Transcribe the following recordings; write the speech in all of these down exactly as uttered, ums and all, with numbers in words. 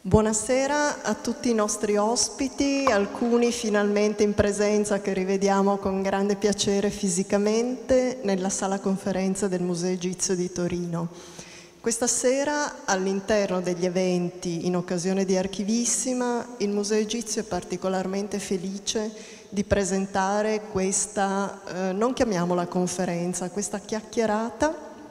Buonasera a tutti i nostri ospiti, alcuni finalmente in presenza che rivediamo con grande piacere fisicamente nella sala conferenza del Museo Egizio di Torino. Questa sera, all'interno degli eventi in occasione di Archivissima, il Museo Egizio è particolarmente felice di presentare questa, eh, non chiamiamola conferenza, questa chiacchierata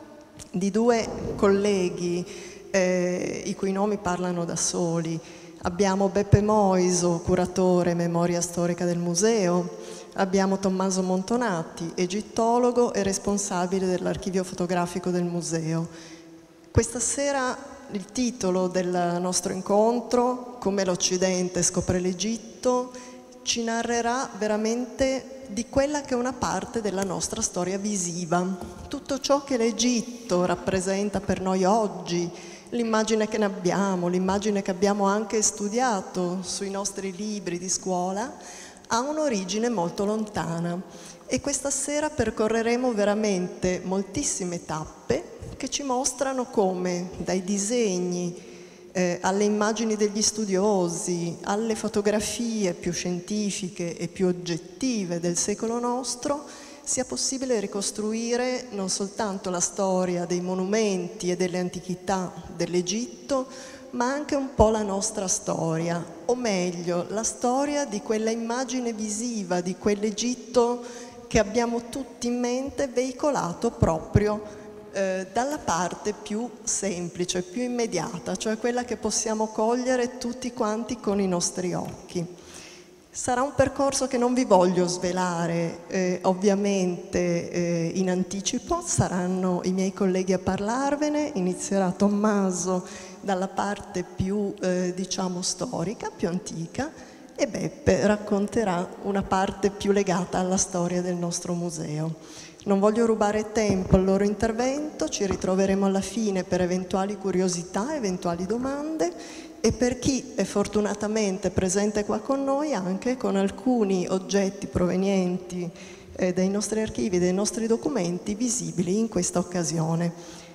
di due colleghi Eh, i cui nomi parlano da soli. Abbiamo Beppe Moiso, curatore memoria storica del museo, abbiamo Tommaso Montonati, egittologo e responsabile dell'archivio fotografico del museo. Questa sera il titolo del nostro incontro, Come l'Occidente scopre l'Egitto, ci narrerà veramente di quella che è una parte della nostra storia visiva. Tutto ciò che l'Egitto rappresenta per noi oggi, l'immagine che ne abbiamo, l'immagine che abbiamo anche studiato sui nostri libri di scuola, ha un'origine molto lontana. E questa sera percorreremo veramente moltissime tappe che ci mostrano come dai disegni eh, alle immagini degli studiosi, alle fotografie più scientifiche e più oggettive del secolo nostro, sia possibile ricostruire non soltanto la storia dei monumenti e delle antichità dell'Egitto, ma anche un po' la nostra storia, o meglio, la storia di quella immagine visiva di quell'Egitto che abbiamo tutti in mente, veicolato proprio eh, dalla parte più semplice, più immediata, cioè quella che possiamo cogliere tutti quanti con i nostri occhi. Sarà un percorso che non vi voglio svelare, eh, ovviamente eh, in anticipo, saranno i miei colleghi a parlarvene, inizierà Tommaso dalla parte più, eh, diciamo, storica, più antica, e Beppe racconterà una parte più legata alla storia del nostro museo. Non voglio rubare tempo al loro intervento, ci ritroveremo alla fine per eventuali curiosità, eventuali domande, e per chi è fortunatamente presente qua con noi anche con alcuni oggetti provenienti eh, dai nostri archivi, dai nostri documenti visibili in questa occasione.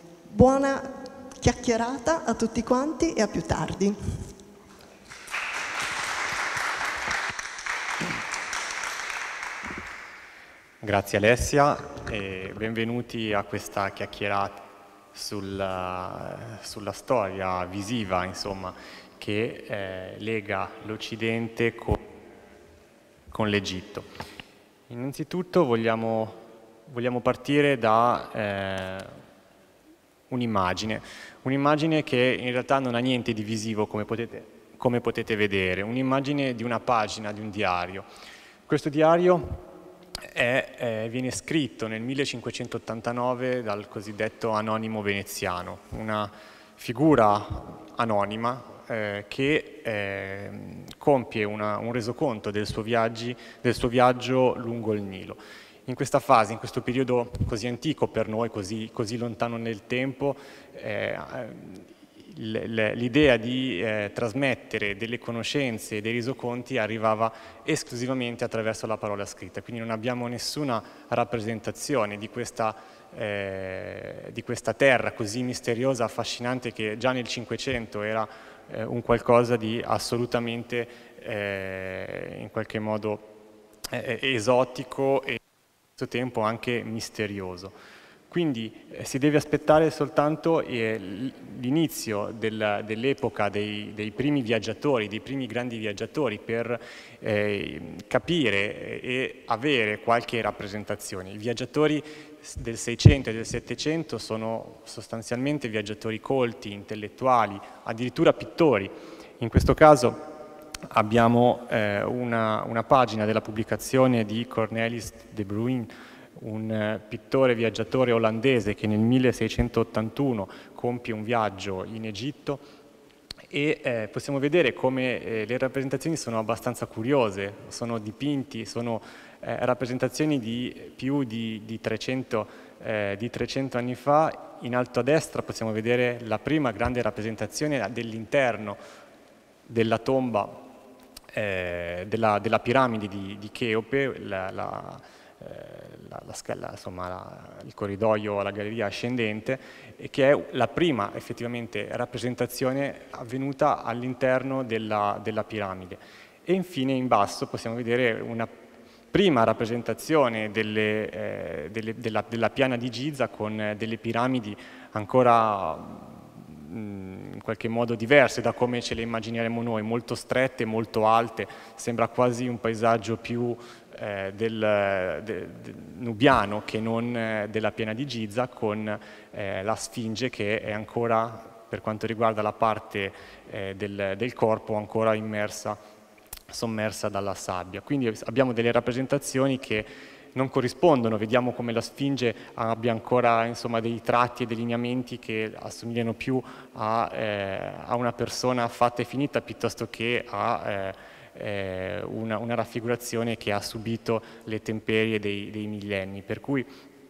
Buona chiacchierata a tutti quanti e a più tardi. Grazie Alessia e benvenuti a questa chiacchierata sulla, sulla storia visiva, insomma, che eh, lega l'Occidente con, con l'Egitto. Innanzitutto vogliamo, vogliamo partire da eh, un'immagine, un'immagine che in realtà non ha niente di visivo, come potete, come potete vedere, un'immagine di una pagina di un diario. Questo diario È, eh, viene scritto nel millecinquecentottantanove dal cosiddetto anonimo veneziano, una figura anonima eh, che eh, compie una, un resoconto del suo, viaggi, del suo viaggio lungo il Nilo. In questa fase, in questo periodo così antico per noi, così, così lontano nel tempo, eh, l'idea di eh, trasmettere delle conoscenze e dei resoconti arrivava esclusivamente attraverso la parola scritta, quindi non abbiamo nessuna rappresentazione di questa, eh, di questa terra così misteriosa, affascinante, che già nel Cinquecento era eh, un qualcosa di assolutamente eh, in qualche modo eh, esotico e allo stesso tempo anche misterioso. Quindi eh, si deve aspettare soltanto eh, l'inizio del, dell'epoca dei, dei primi viaggiatori, dei primi grandi viaggiatori, per eh, capire e avere qualche rappresentazione. I viaggiatori del Seicento e del Settecento sono sostanzialmente viaggiatori colti, intellettuali, addirittura pittori. In questo caso abbiamo eh, una, una pagina della pubblicazione di Cornelis de Bruyn, un pittore viaggiatore olandese che nel milleseicentottantuno compie un viaggio in Egitto, e eh, possiamo vedere come eh, le rappresentazioni sono abbastanza curiose, sono dipinti, sono eh, rappresentazioni di più di, di, trecento, eh, di trecento anni fa. In alto a destra possiamo vedere la prima grande rappresentazione dell'interno della tomba eh, della, della piramide di, di Cheope, la, la, eh, la, la scala, insomma, la, il corridoio alla galleria ascendente, e che è la prima effettivamente rappresentazione avvenuta all'interno della, della piramide. E infine in basso possiamo vedere una prima rappresentazione delle, eh, delle, della, della piana di Giza con delle piramidi ancora mh, in qualche modo diverse da come ce le immagineremo noi, molto strette, molto alte, sembra quasi un paesaggio più eh, del, de, de, nubiano che non eh, della piana di Giza, con eh, la Sfinge che è ancora, per quanto riguarda la parte eh, del, del corpo, ancora immersa, sommersa dalla sabbia. Quindi abbiamo delle rappresentazioni che non corrispondono, vediamo come la Sfinge abbia ancora, insomma, dei tratti e dei lineamenti che assomigliano più a, eh, a una persona fatta e finita piuttosto che a eh, eh, una, una raffigurazione che ha subito le temperie dei, dei millenni, per cui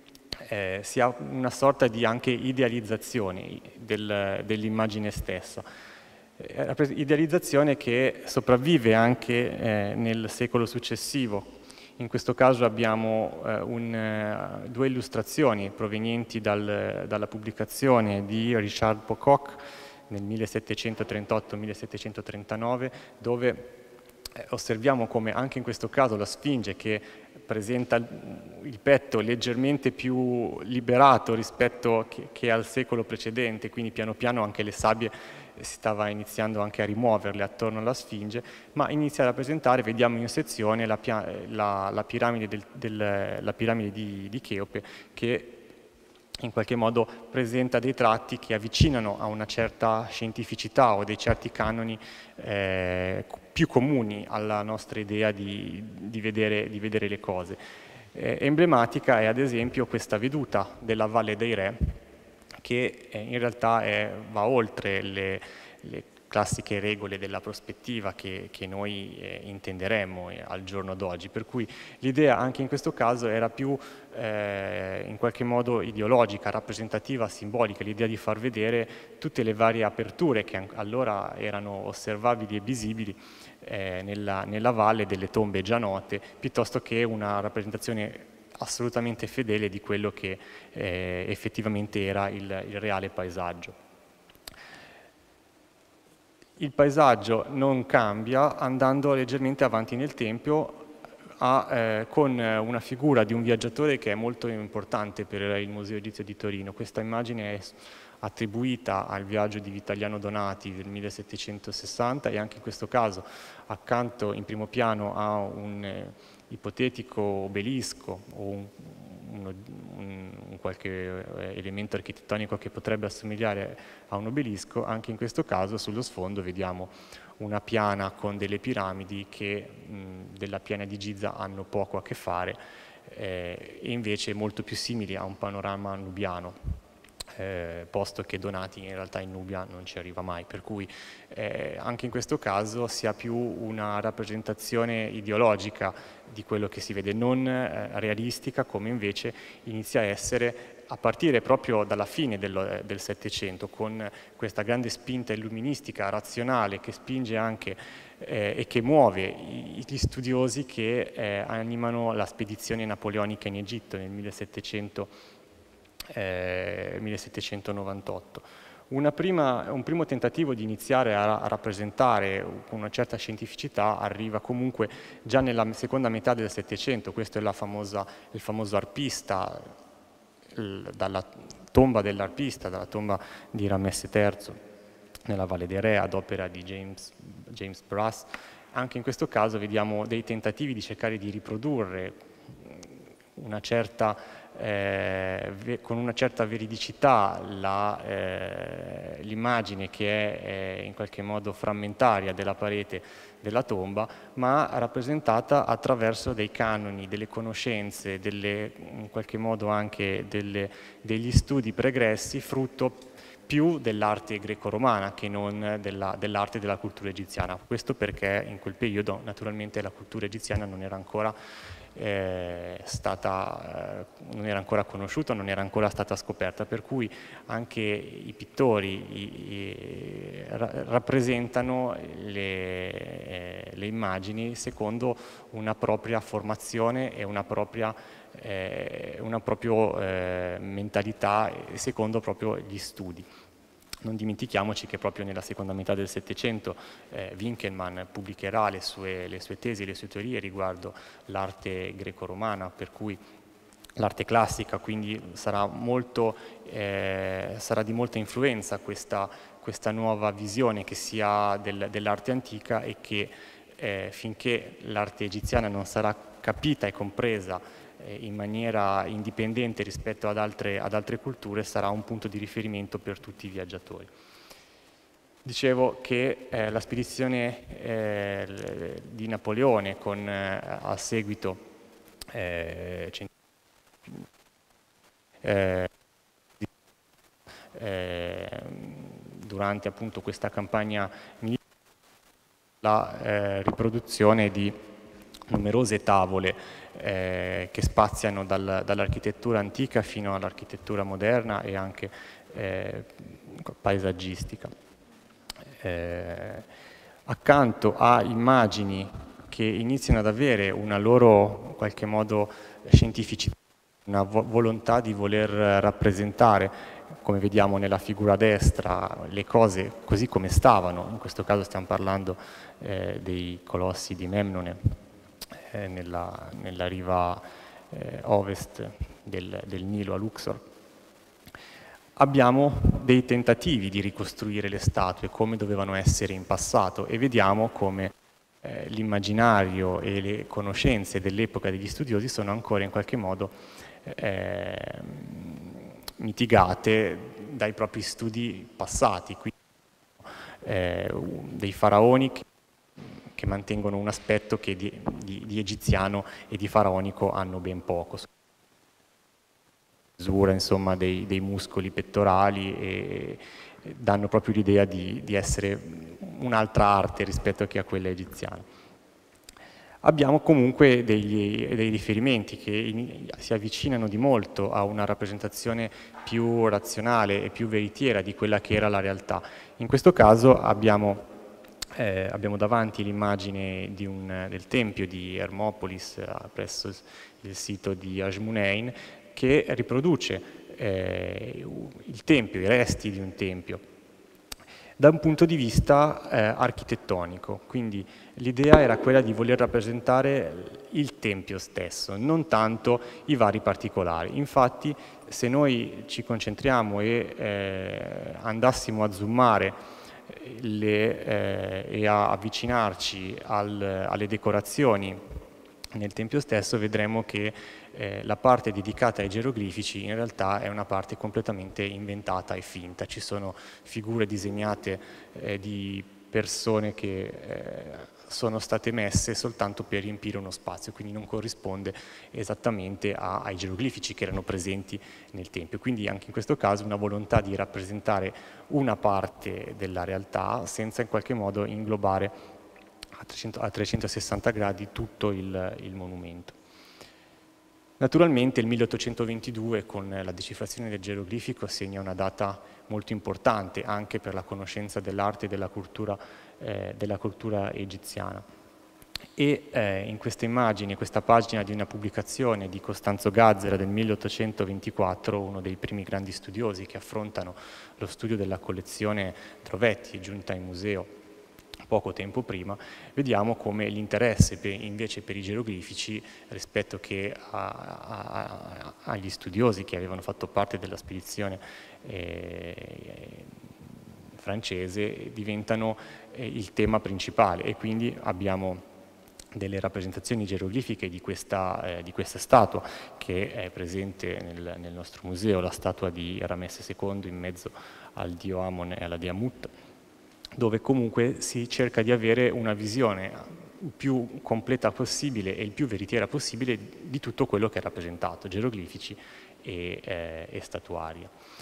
eh, si ha una sorta di anche idealizzazione del, dell'immagine stessa. Idealizzazione che sopravvive anche eh, nel secolo successivo. In questo caso abbiamo eh, un, eh, due illustrazioni provenienti dal, dalla pubblicazione di Richard Pocock nel millesettecentotrentotto millesettecentotrentanove, dove eh, osserviamo come anche in questo caso la Sfinge, che presenta il petto leggermente più liberato rispetto che, che al secolo precedente, quindi piano piano anche le sabbie si stava iniziando anche a rimuoverle attorno alla Sfinge, ma inizia a rappresentare, vediamo in sezione, la, la, la piramide, del, del, la piramide di, di Cheope, che in qualche modo presenta dei tratti che avvicinano a una certa scientificità o dei certi canoni eh, più comuni alla nostra idea di, di, vedere, di vedere le cose. Eh, emblematica è ad esempio questa veduta della Valle dei Re, che eh, in realtà è, va oltre le, le classiche regole della prospettiva che, che noi eh, intenderemmo eh, al giorno d'oggi, per cui l'idea anche in questo caso era più eh, in qualche modo ideologica, rappresentativa, simbolica, l'idea di far vedere tutte le varie aperture che allora erano osservabili e visibili eh, nella, nella valle delle tombe già note, piuttosto che una rappresentazione assolutamente fedele di quello che eh, effettivamente era il, il reale paesaggio. Il paesaggio non cambia andando leggermente avanti nel tempo a, eh, con una figura di un viaggiatore che è molto importante per il Museo Egizio di Torino. Questa immagine è attribuita al viaggio di Vitaliano Donati del millesettecentosessanta e anche in questo caso accanto in primo piano a un eh, ipotetico obelisco o un, un, un qualche elemento architettonico che potrebbe assomigliare a un obelisco, anche in questo caso sullo sfondo vediamo una piana con delle piramidi che mh, della piana di Giza hanno poco a che fare eh, e invece molto più simili a un panorama nubiano. Eh, posto che Donati in realtà in Nubia non ci arriva mai, per cui eh, anche in questo caso si ha più una rappresentazione ideologica di quello che si vede, non eh, realistica come invece inizia a essere a partire proprio dalla fine del, del Settecento, con questa grande spinta illuministica, razionale, che spinge anche eh, e che muove gli studiosi che eh, animano la spedizione napoleonica in Egitto nel millesettecento Eh, millesettecentonovantotto. Una prima, un primo tentativo di iniziare a, a rappresentare con una certa scientificità arriva comunque già nella seconda metà del Settecento. Questo è la famosa, il famoso arpista, il, dalla tomba dell'arpista, dalla tomba di Ramesse terzo nella Valle dei Re ad opera di James, James Brass. Anche in questo caso vediamo dei tentativi di cercare di riprodurre una certa Eh, con una certa veridicità l'immagine eh, che è eh, in qualche modo frammentaria della parete della tomba, ma rappresentata attraverso dei canoni, delle conoscenze, delle, in qualche modo anche delle, degli studi pregressi, frutto più dell'arte greco-romana che non della, dell'arte della cultura egiziana. Questo perché in quel periodo naturalmente la cultura egiziana non era ancora eh, stata, eh, non era ancora conosciuta, non era ancora stata scoperta, per cui anche i pittori i, i, ra, rappresentano le, eh, le immagini secondo una propria formazione e una propria, eh, una propria eh, mentalità, secondo proprio gli studi. Non dimentichiamoci che proprio nella seconda metà del Settecento eh, Winckelmann pubblicherà le sue, le sue tesi, le sue teorie riguardo l'arte greco-romana, per cui l'arte classica, quindi sarà, molto, eh, sarà di molta influenza questa, questa nuova visione che si ha del, dell'arte antica, e che eh, finché l'arte egiziana non sarà capita e compresa in maniera indipendente rispetto ad altre, ad altre culture, sarà un punto di riferimento per tutti i viaggiatori. Dicevo che eh, la spedizione eh, di Napoleone, con eh, a seguito eh, eh, eh, durante appunto questa campagna militare, la eh, riproduzione di numerose tavole eh, che spaziano dal, dall'architettura antica fino all'architettura moderna e anche eh, paesaggistica. Eh, accanto a immagini che iniziano ad avere una loro, in qualche modo, scientificità, una vo- volontà di voler rappresentare, come vediamo nella figura a destra, le cose così come stavano. In questo caso stiamo parlando eh, dei colossi di Memnone, eh, nella, nella riva eh, ovest del, del Nilo a Luxor. Abbiamo dei tentativi di ricostruire le statue come dovevano essere in passato, e vediamo come eh, l'immaginario e le conoscenze dell'epoca degli studiosi sono ancora in qualche modo eh, mitigate dai propri studi passati, quindi eh, dei faraoni che, che mantengono un aspetto che di, di, di egiziano e di faraonico hanno ben poco. Misura, insomma, dei, dei muscoli pettorali, e danno proprio l'idea di, di essere un'altra arte rispetto che a quella egiziana. Abbiamo comunque degli, dei riferimenti che in, si avvicinano di molto a una rappresentazione più razionale e più veritiera di quella che era la realtà. In questo caso abbiamo, eh, abbiamo davanti l'immagine di un, del tempio di Ermopolis eh, presso il, il sito di Ashmunein, che riproduce eh, il tempio, i resti di un tempio, da un punto di vista eh, architettonico. Quindi l'idea era quella di voler rappresentare il tempio stesso, non tanto i vari particolari. Infatti, se noi ci concentriamo e eh, andassimo a zoomare le, eh, e a avvicinarci al, alle decorazioni nel tempio stesso, vedremo che eh, la parte dedicata ai geroglifici in realtà è una parte completamente inventata e finta. Ci sono figure disegnate eh, di persone che eh, sono state messe soltanto per riempire uno spazio, quindi non corrisponde esattamente a, ai geroglifici che erano presenti nel tempio. Quindi anche in questo caso una volontà di rappresentare una parte della realtà senza in qualche modo inglobare a trecentosessanta gradi tutto il, il monumento. Naturalmente il milleottocentoventidue, con la decifrazione del geroglifico, segna una data molto importante anche per la conoscenza dell'arte e della cultura, eh, della cultura egiziana. E eh, in queste immagini, questa pagina di una pubblicazione di Costanzo Gazzera del milleottocentoventiquattro, uno dei primi grandi studiosi che affrontano lo studio della collezione Trovetti, giunta in museo poco tempo prima, vediamo come l'interesse invece per i geroglifici rispetto che a, a, agli studiosi che avevano fatto parte della spedizione eh, francese diventano eh, il tema principale, e quindi abbiamo delle rappresentazioni geroglifiche di questa, eh, di questa statua che è presente nel, nel nostro museo, la statua di Ramesse secondo in mezzo al dio Amon e alla dea Mut, dove comunque si cerca di avere una visione il più completa possibile e il più veritiera possibile di tutto quello che è rappresentato, geroglifici e, eh, e statuaria.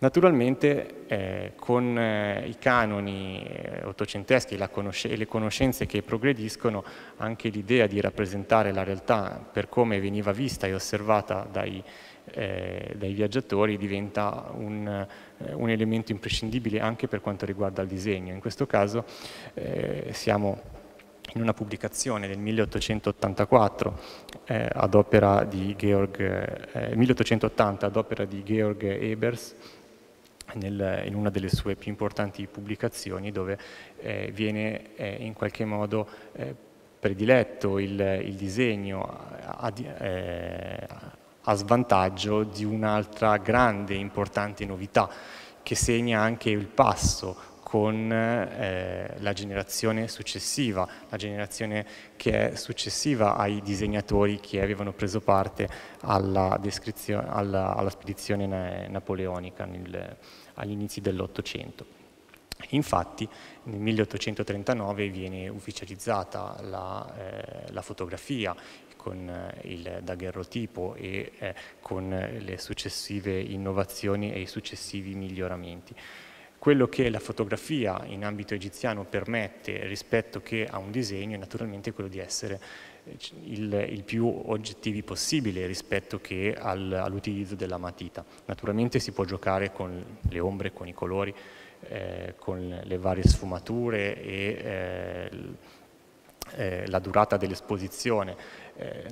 Naturalmente eh, con eh, i canoni eh, ottocenteschi la conosce- e le conoscenze che progrediscono, anche l'idea di rappresentare la realtà per come veniva vista e osservata dai, eh, dai viaggiatori diventa un, eh, un elemento imprescindibile anche per quanto riguarda il disegno. In questo caso eh, siamo in una pubblicazione del milleottocentottantaquattro eh, ad opera di Georg, eh, milleottocentottanta ad opera di Georg Ebers, nel, in una delle sue più importanti pubblicazioni, dove eh, viene eh, in qualche modo eh, prediletto il, il disegno a, eh, a svantaggio di un'altra grande e importante novità che segna anche il passo con eh, la generazione successiva, la generazione che è successiva ai disegnatori che avevano preso parte alla, alla, alla spedizione napoleonica nel, agli inizi dell'Ottocento. Infatti nel milleottocentotrentanove viene ufficializzata la, eh, la fotografia con il daguerrotipo e eh, con le successive innovazioni e i successivi miglioramenti. Quello che la fotografia in ambito egiziano permette rispetto che a un disegno è naturalmente quello di essere il, il più oggettivi possibile rispetto che al, all'utilizzo della matita. Naturalmente si può giocare con le ombre, con i colori, eh, con le varie sfumature e eh, eh, la durata dell'esposizione. Eh,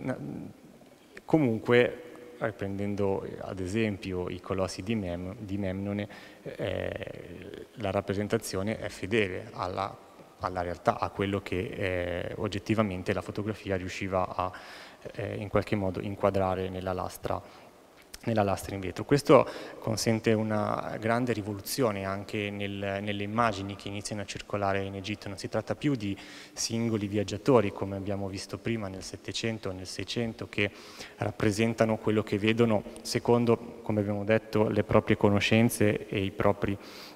comunque, riprendendo ad esempio i colossi di, Mem, di Memnone, eh, la rappresentazione è fedele alla, alla realtà, a quello che eh, oggettivamente la fotografia riusciva a eh, in qualche modo inquadrare nella lastra, nella lastra in vetro. Questo consente una grande rivoluzione anche nel, nelle immagini che iniziano a circolare in Egitto. Non si tratta più di singoli viaggiatori, come abbiamo visto prima nel Settecento o nel Seicento, che rappresentano quello che vedono secondo, come abbiamo detto, le proprie conoscenze e i propri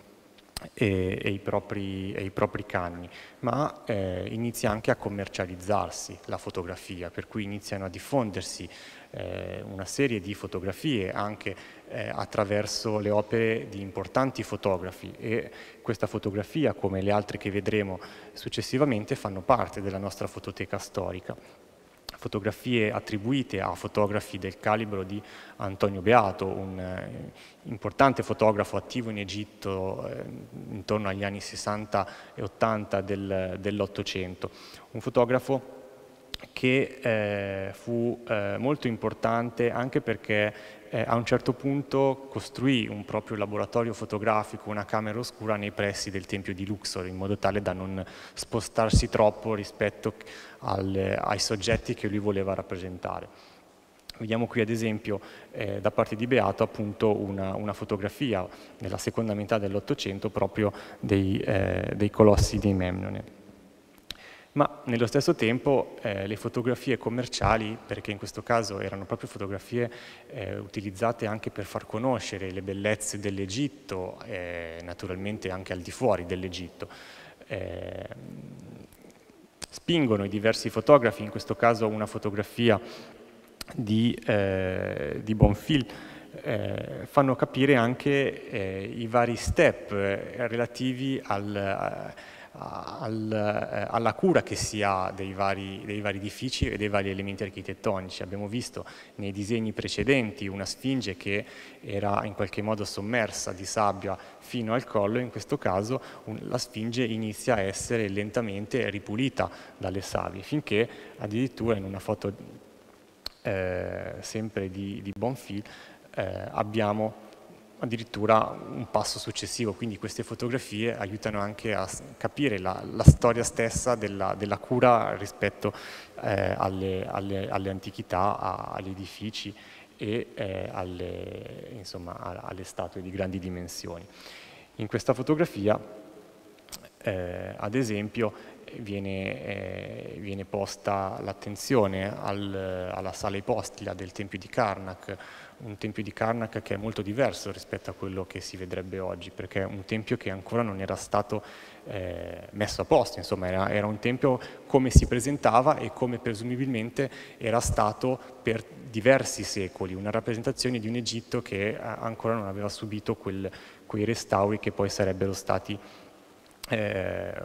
E, e, i propri, e i propri canoni, ma eh, inizia anche a commercializzarsi la fotografia, per cui iniziano a diffondersi eh, una serie di fotografie anche eh, attraverso le opere di importanti fotografi, e questa fotografia, come le altre che vedremo successivamente, fanno parte della nostra fototeca storica. Fotografie attribuite a fotografi del calibro di Antonio Beato, un eh, importante fotografo attivo in Egitto eh, intorno agli anni sessanta e ottanta del, dell'Ottocento, un fotografo che eh, fu eh, molto importante anche perché eh, a un certo punto costruì un proprio laboratorio fotografico, una camera oscura nei pressi del Tempio di Luxor, in modo tale da non spostarsi troppo rispetto al, ai soggetti che lui voleva rappresentare. Vediamo qui ad esempio eh, da parte di Beato appunto una, una fotografia nella seconda metà dell'Ottocento proprio dei, eh, dei colossi di Memnone. Ma nello stesso tempo eh, le fotografie commerciali, perché in questo caso erano proprio fotografie eh, utilizzate anche per far conoscere le bellezze dell'Egitto, eh, naturalmente anche al di fuori dell'Egitto, eh, spingono i diversi fotografi, in questo caso una fotografia di, eh, di Bonfil, eh, fanno capire anche eh, i vari step eh, relativi al... Al, eh, alla cura che si ha dei vari, dei vari edifici e dei vari elementi architettonici. Abbiamo visto nei disegni precedenti una sfinge che era in qualche modo sommersa di sabbia fino al collo, in questo caso un, la sfinge inizia a essere lentamente ripulita dalle savie, finché addirittura in una foto eh, sempre di, di Bonfil eh, abbiamo addirittura un passo successivo, quindi queste fotografie aiutano anche a capire la, la storia stessa della, della cura rispetto eh, alle, alle, alle antichità, a, agli edifici e eh, alle, insomma, alle statue di grandi dimensioni. In questa fotografia, eh, ad esempio, viene, eh, viene posta l'attenzione al, alla sala ipostila del Tempio di Karnak, un Tempio di Karnak che è molto diverso rispetto a quello che si vedrebbe oggi, perché è un tempio che ancora non era stato eh, messo a posto, insomma era, era un tempio come si presentava e come presumibilmente era stato per diversi secoli, una rappresentazione di un Egitto che ancora non aveva subito quel, quei restauri che poi sarebbero stati eh,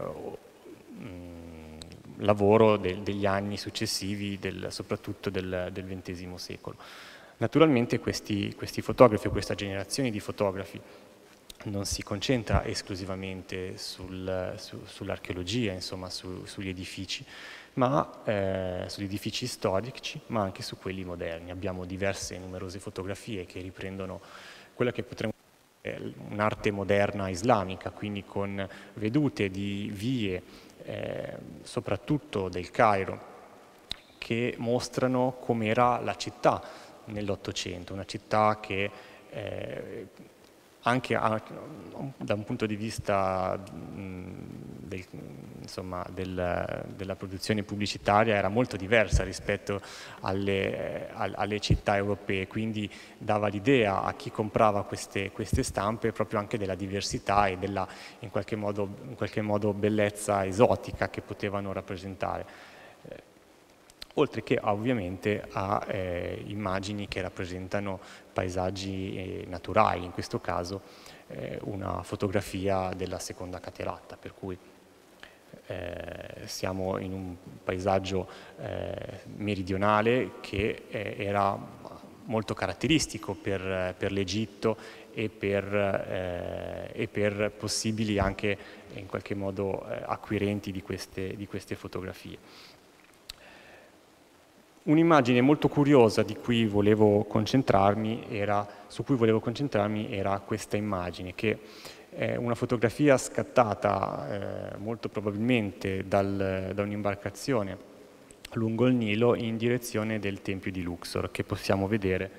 lavoro de, degli anni successivi, del, soprattutto del, del ventesimo secolo. Naturalmente questi, questi fotografi, questa generazione di fotografi non si concentra esclusivamente sul, su, sull'archeologia, insomma su, sugli edifici, ma eh, sugli edifici storici, ma anche su quelli moderni. Abbiamo diverse e numerose fotografie che riprendono quella che potremmo dire un'arte moderna islamica, quindi con vedute di vie, eh, soprattutto del Cairo, che mostrano com'era la città nell'Ottocento, una città che eh, anche a, da un punto di vista mh, del, insomma, del, della produzione pubblicitaria era molto diversa rispetto alle, alle città europee, quindi dava l'idea a chi comprava queste, queste stampe proprio anche della diversità e della in qualche modo, in qualche modo bellezza esotica che potevano rappresentare. Oltre che ovviamente a eh, immagini che rappresentano paesaggi eh, naturali, in questo caso eh, una fotografia della seconda cateratta, per cui eh, siamo in un paesaggio eh, meridionale che eh, era molto caratteristico per, per l'Egitto e per, eh, e per possibili anche in qualche modo eh, acquirenti di queste, di queste fotografie. Un'immagine molto curiosa di cui volevo concentrarmi era, su cui volevo concentrarmi era questa immagine, che è una fotografia scattata eh, molto probabilmente dal, da un'imbarcazione lungo il Nilo in direzione del Tempio di Luxor, che possiamo vedere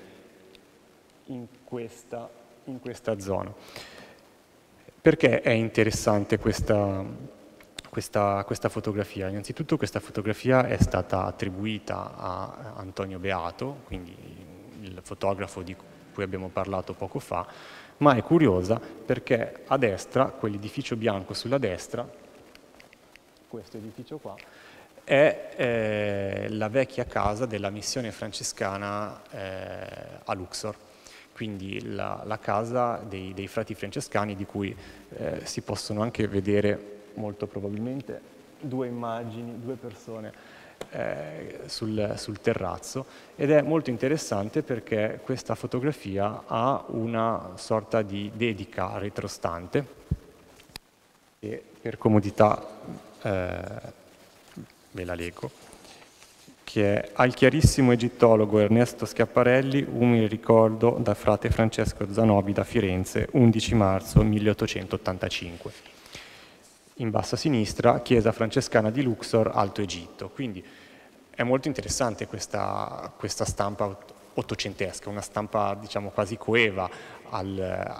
in questa, in questa zona. Perché è interessante questa... Questa, questa fotografia? Innanzitutto questa fotografia è stata attribuita a Antonio Beato, quindi il fotografo di cui abbiamo parlato poco fa, ma è curiosa perché a destra, quell'edificio bianco sulla destra, questo edificio qua, è eh, la vecchia casa della missione francescana eh, a Luxor, quindi la, la casa dei, dei frati francescani di cui eh, si possono anche vedere molto probabilmente due immagini, due persone eh, sul, sul terrazzo, ed è molto interessante perché questa fotografia ha una sorta di dedica retrostante e per comodità eh, ve la leggo, che è: al chiarissimo egittologo Ernesto Schiaparelli, umile ricordo da frate Francesco Zanobi da Firenze, undici marzo milleottocentottantacinque. In basso a sinistra, chiesa francescana di Luxor, Alto Egitto. Quindi è molto interessante questa, questa stampa ottocentesca, una stampa diciamo quasi coeva al,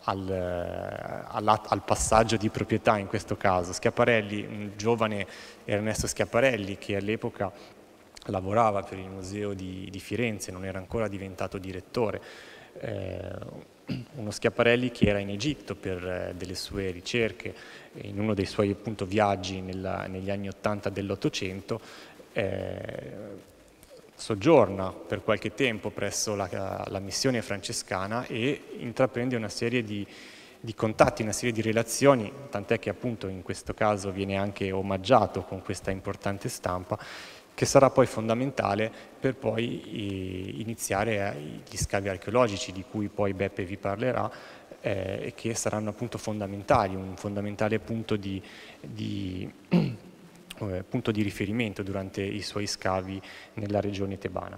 al, al, al passaggio di proprietà in questo caso. Schiaparelli, un giovane Ernesto Schiaparelli che all'epoca lavorava per il Museo di, di Firenze, non era ancora diventato direttore, eh, uno Schiaparelli che era in Egitto per eh, delle sue ricerche, in uno dei suoi appunto viaggi nella, negli anni ottanta dell'Ottocento, eh, soggiorna per qualche tempo presso la, la missione francescana e intraprende una serie di, di contatti, una serie di relazioni, tant'è che appunto in questo caso viene anche omaggiato con questa importante stampa, che sarà poi fondamentale per poi eh, iniziare gli scavi archeologici di cui poi Beppe vi parlerà eh, e che saranno appunto fondamentali, un fondamentale punto di, di, eh, punto di riferimento durante i suoi scavi nella regione tebana.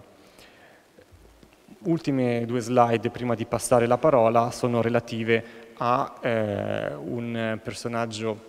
Ultime due slide prima di passare la parola sono relative a eh, un personaggio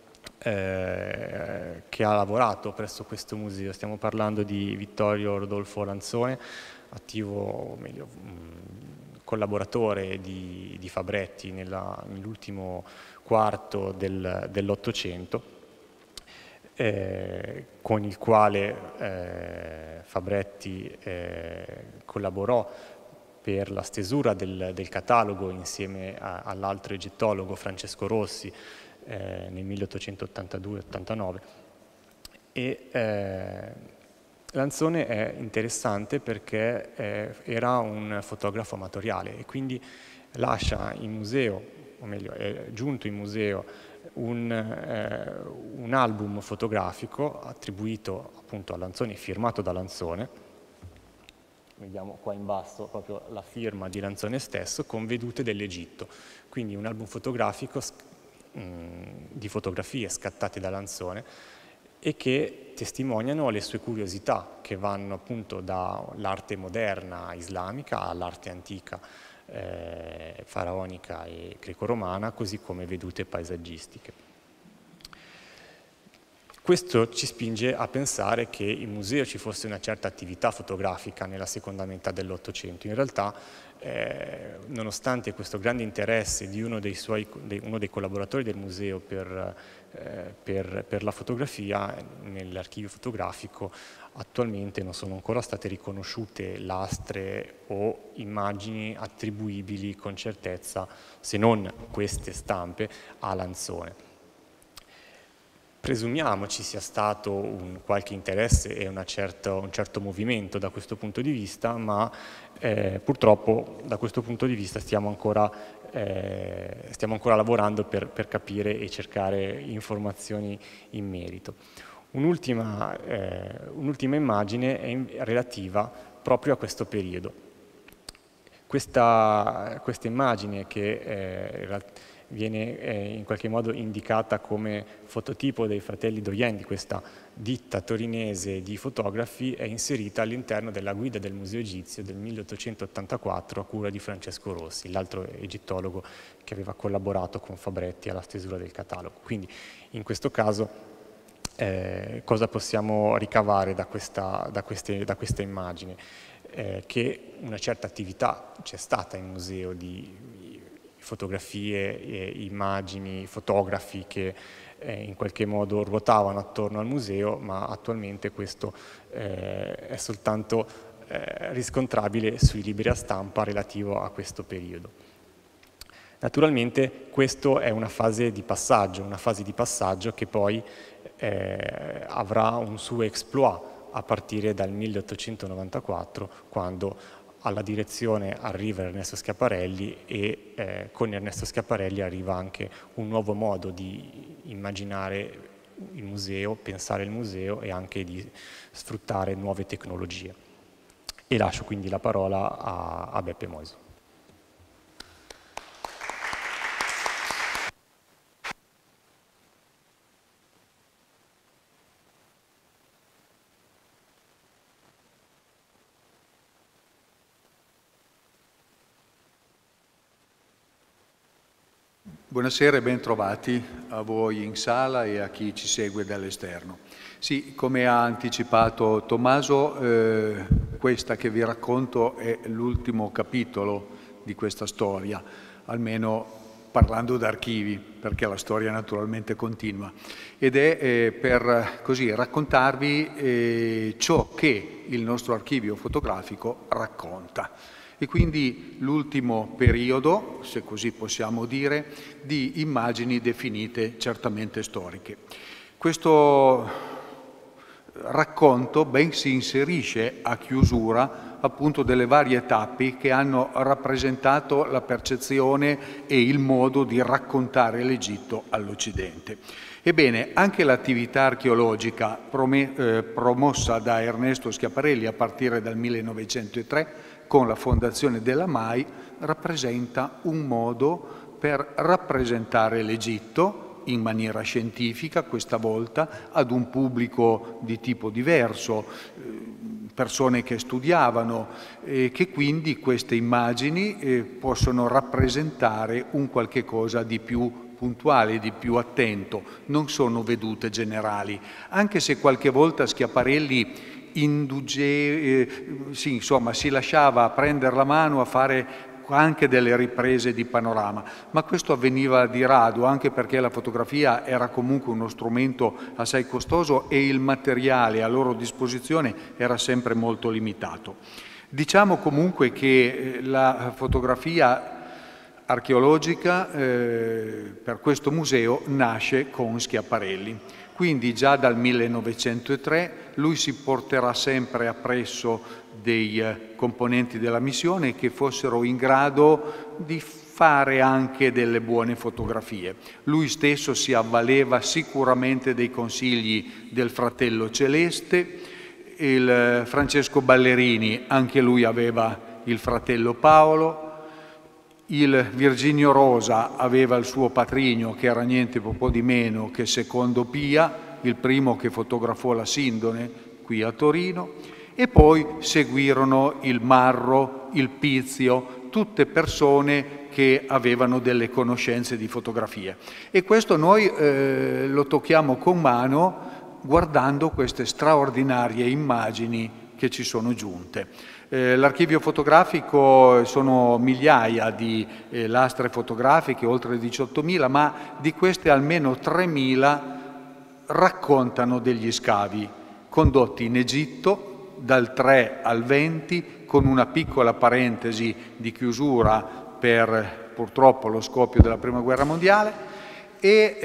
Eh, che ha lavorato presso questo museo. Stiamo parlando di Vittorio Rodolfo Lanzone, attivo, o meglio, mh, collaboratore di, di Fabretti nell'ultimo quarto del, dell'Ottocento. eh, con il quale eh, Fabretti eh, collaborò per la stesura del, del catalogo insieme all'altro egittologo Francesco Rossi eh, nel milleottocentottantadue ottantanove. E eh, Lanzone è interessante perché eh, era un fotografo amatoriale e quindi lascia in museo, o meglio è giunto in museo, un, eh, un album fotografico attribuito appunto a Lanzone, firmato da Lanzone. Vediamo qua in basso proprio la firma di Lanzone stesso, con vedute dell'Egitto, quindi un album fotografico mh, di fotografie scattate da Lanzone e che testimoniano le sue curiosità, che vanno appunto dall'arte moderna islamica all'arte antica eh, faraonica e greco-romana, così come vedute paesaggistiche. Questo ci spinge a pensare che in museo ci fosse una certa attività fotografica nella seconda metà dell'Ottocento. In realtà, eh, nonostante questo grande interesse di uno dei, suoi, di uno dei collaboratori del museo per, eh, per, per la fotografia, nell'archivio fotografico attualmente non sono ancora state riconosciute lastre o immagini attribuibili con certezza, se non queste stampe, a Lanzone. Presumiamo ci sia stato un qualche interesse e una certo, un certo movimento da questo punto di vista, ma eh, purtroppo da questo punto di vista stiamo ancora, eh, stiamo ancora lavorando per, per capire e cercare informazioni in merito. Un'ultima eh, un'ultima immagine è in, relativa proprio a questo periodo. Questa, questa immagine che eh, viene eh, in qualche modo indicata come fototipo dei fratelli Doyen, di questa ditta torinese di fotografi, è inserita all'interno della guida del Museo Egizio del milleottocentottantaquattro a cura di Francesco Rossi, l'altro egittologo che aveva collaborato con Fabretti alla stesura del catalogo. Quindi in questo caso eh, cosa possiamo ricavare da questa, da queste, da questa immagine? Eh, che una certa attività c'è stata in museo di fotografie, e immagini, fotografi che eh, in qualche modo ruotavano attorno al museo, ma attualmente questo eh, è soltanto eh, riscontrabile sui libri a stampa relativo a questo periodo. Naturalmente questa è una fase di passaggio, una fase di passaggio che poi eh, avrà un suo exploit a partire dal milleottocentonovantaquattro, quando alla direzione arriva Ernesto Schiaparelli e eh, con Ernesto Schiaparelli arriva anche un nuovo modo di immaginare il museo, pensare il museo e anche di sfruttare nuove tecnologie. E lascio quindi la parola a, a Beppe Moiso. Buonasera e ben trovati a voi in sala e a chi ci segue dall'esterno. Sì, come ha anticipato Tommaso, eh, questa che vi racconto è l'ultimo capitolo di questa storia, almeno parlando d'archivi, perché la storia naturalmente continua, ed è eh, per così raccontarvi eh, ciò che il nostro archivio fotografico racconta. E quindi l'ultimo periodo, se così possiamo dire, di immagini definite certamente storiche. Questo racconto ben si inserisce a chiusura appunto delle varie tappe che hanno rappresentato la percezione e il modo di raccontare l'Egitto all'Occidente. Ebbene, anche l'attività archeologica eh, promossa da Ernesto Schiaparelli a partire dal millenovecentotre con la fondazione della M A I rappresenta un modo per rappresentare l'Egitto in maniera scientifica, questa volta ad un pubblico di tipo diverso, persone che studiavano e che quindi queste immagini eh, possono rappresentare un qualche cosa di più puntuale, di più attento, non sono vedute generali, anche se qualche volta Schiaparelli induge, eh, sì, insomma, si lasciava prendere la mano a fare anche delle riprese di panorama, ma questo avveniva di rado, anche perché la fotografia era comunque uno strumento assai costoso e il materiale a loro disposizione era sempre molto limitato. Diciamo comunque che la fotografia archeologica eh, per questo museo nasce con Schiaparelli. Quindi già dal millenovecentotre lui si porterà sempre appresso dei eh, componenti della missione che fossero in grado di fare anche delle buone fotografie. Lui stesso si avvaleva sicuramente dei consigli del fratello Celeste, il eh, Francesco Ballerini, anche lui aveva il fratello Paolo, il Virginio Rosa aveva il suo patrigno che era niente po' di meno che Secondo Pia, il primo che fotografò la Sindone qui a Torino, e poi seguirono il Marro, il Pizio, tutte persone che avevano delle conoscenze di fotografia. E questo noi eh, lo tocchiamo con mano guardando queste straordinarie immagini che ci sono giunte. Eh, l'archivio fotografico sono migliaia di eh, lastre fotografiche, oltre diciottomila, ma di queste almeno tremila raccontano degli scavi condotti in Egitto dal tre al venti, con una piccola parentesi di chiusura per purtroppo lo scoppio della Prima Guerra Mondiale. E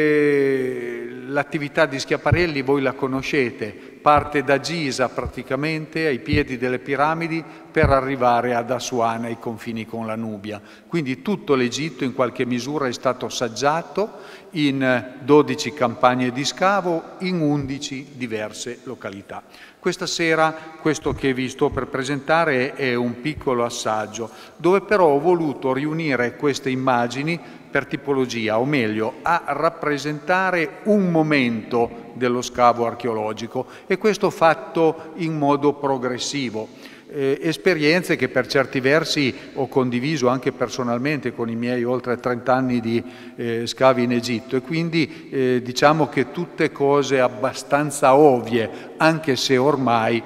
eh, l'attività di Schiaparelli voi la conoscete, parte da Giza praticamente ai piedi delle piramidi per arrivare ad Assuan, ai confini con la Nubia. Quindi tutto l'Egitto in qualche misura è stato saggiato in dodici campagne di scavo in undici diverse località. Questa sera questo che vi sto per presentare è un piccolo assaggio, dove però ho voluto riunire queste immagini per tipologia, o meglio, a rappresentare un momento dello scavo archeologico, e questo fatto in modo progressivo. Eh, esperienze che per certi versi ho condiviso anche personalmente con i miei oltre trenta anni di eh, scavi in Egitto, e quindi eh, diciamo che tutte cose abbastanza ovvie, anche se ormai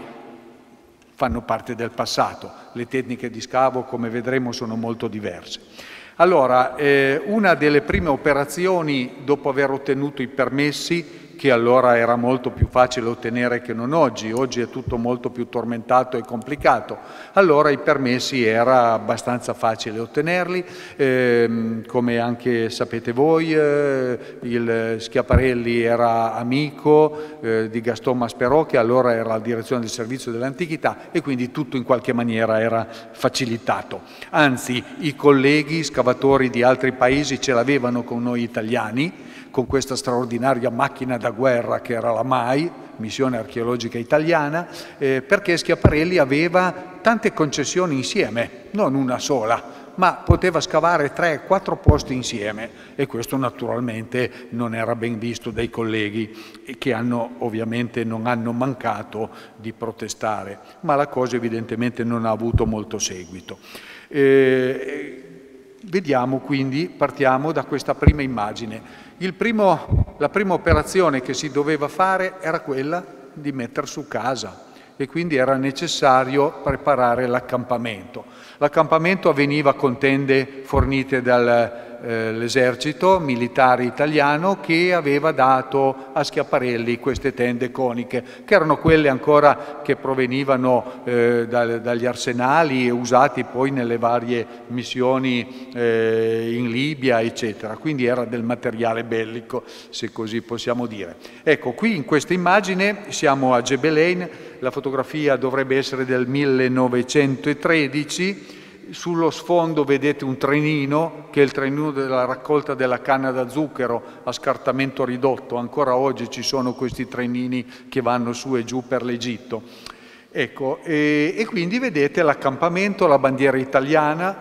fanno parte del passato. Le tecniche di scavo, come vedremo, sono molto diverse. Allora, eh, una delle prime operazioni dopo aver ottenuto i permessi, che allora era molto più facile ottenere che non oggi, oggi è tutto molto più tormentato e complicato, allora i permessi era abbastanza facile ottenerli, eh, come anche sapete voi, eh, il Schiaparelli era amico eh, di Gaston Masperò, che allora era alla direzione del servizio dell'antichità, e quindi tutto in qualche maniera era facilitato. Anzi, i colleghi scavatori di altri paesi ce l'avevano con noi italiani, con questa straordinaria macchina da guerra che era la M A I, Missione Archeologica Italiana, eh, perché Schiaparelli aveva tante concessioni insieme, non una sola, ma poteva scavare tre quattro posti insieme, e questo naturalmente non era ben visto dai colleghi, che hanno, ovviamente non hanno mancato di protestare, ma la cosa evidentemente non ha avuto molto seguito. Eh, vediamo quindi, partiamo da questa prima immagine. Il primo, la prima operazione che si doveva fare era quella di mettere su casa, e quindi era necessario preparare l'accampamento. L'accampamento avveniva con tende fornite dall'esercito eh, militare italiano, che aveva dato a Schiaparelli queste tende coniche, che erano quelle ancora che provenivano eh, da, dagli arsenali e usati poi nelle varie missioni eh, in Libia, eccetera. Quindi era del materiale bellico, se così possiamo dire. Ecco, qui in questa immagine siamo a Gebelein. La fotografia dovrebbe essere del millenovecentotredici, sullo sfondo vedete un trenino, che è il trenino della raccolta della canna da zucchero a scartamento ridotto. Ancora oggi ci sono questi trenini che vanno su e giù per l'Egitto. Ecco, e, e quindi vedete l'accampamento, la bandiera italiana,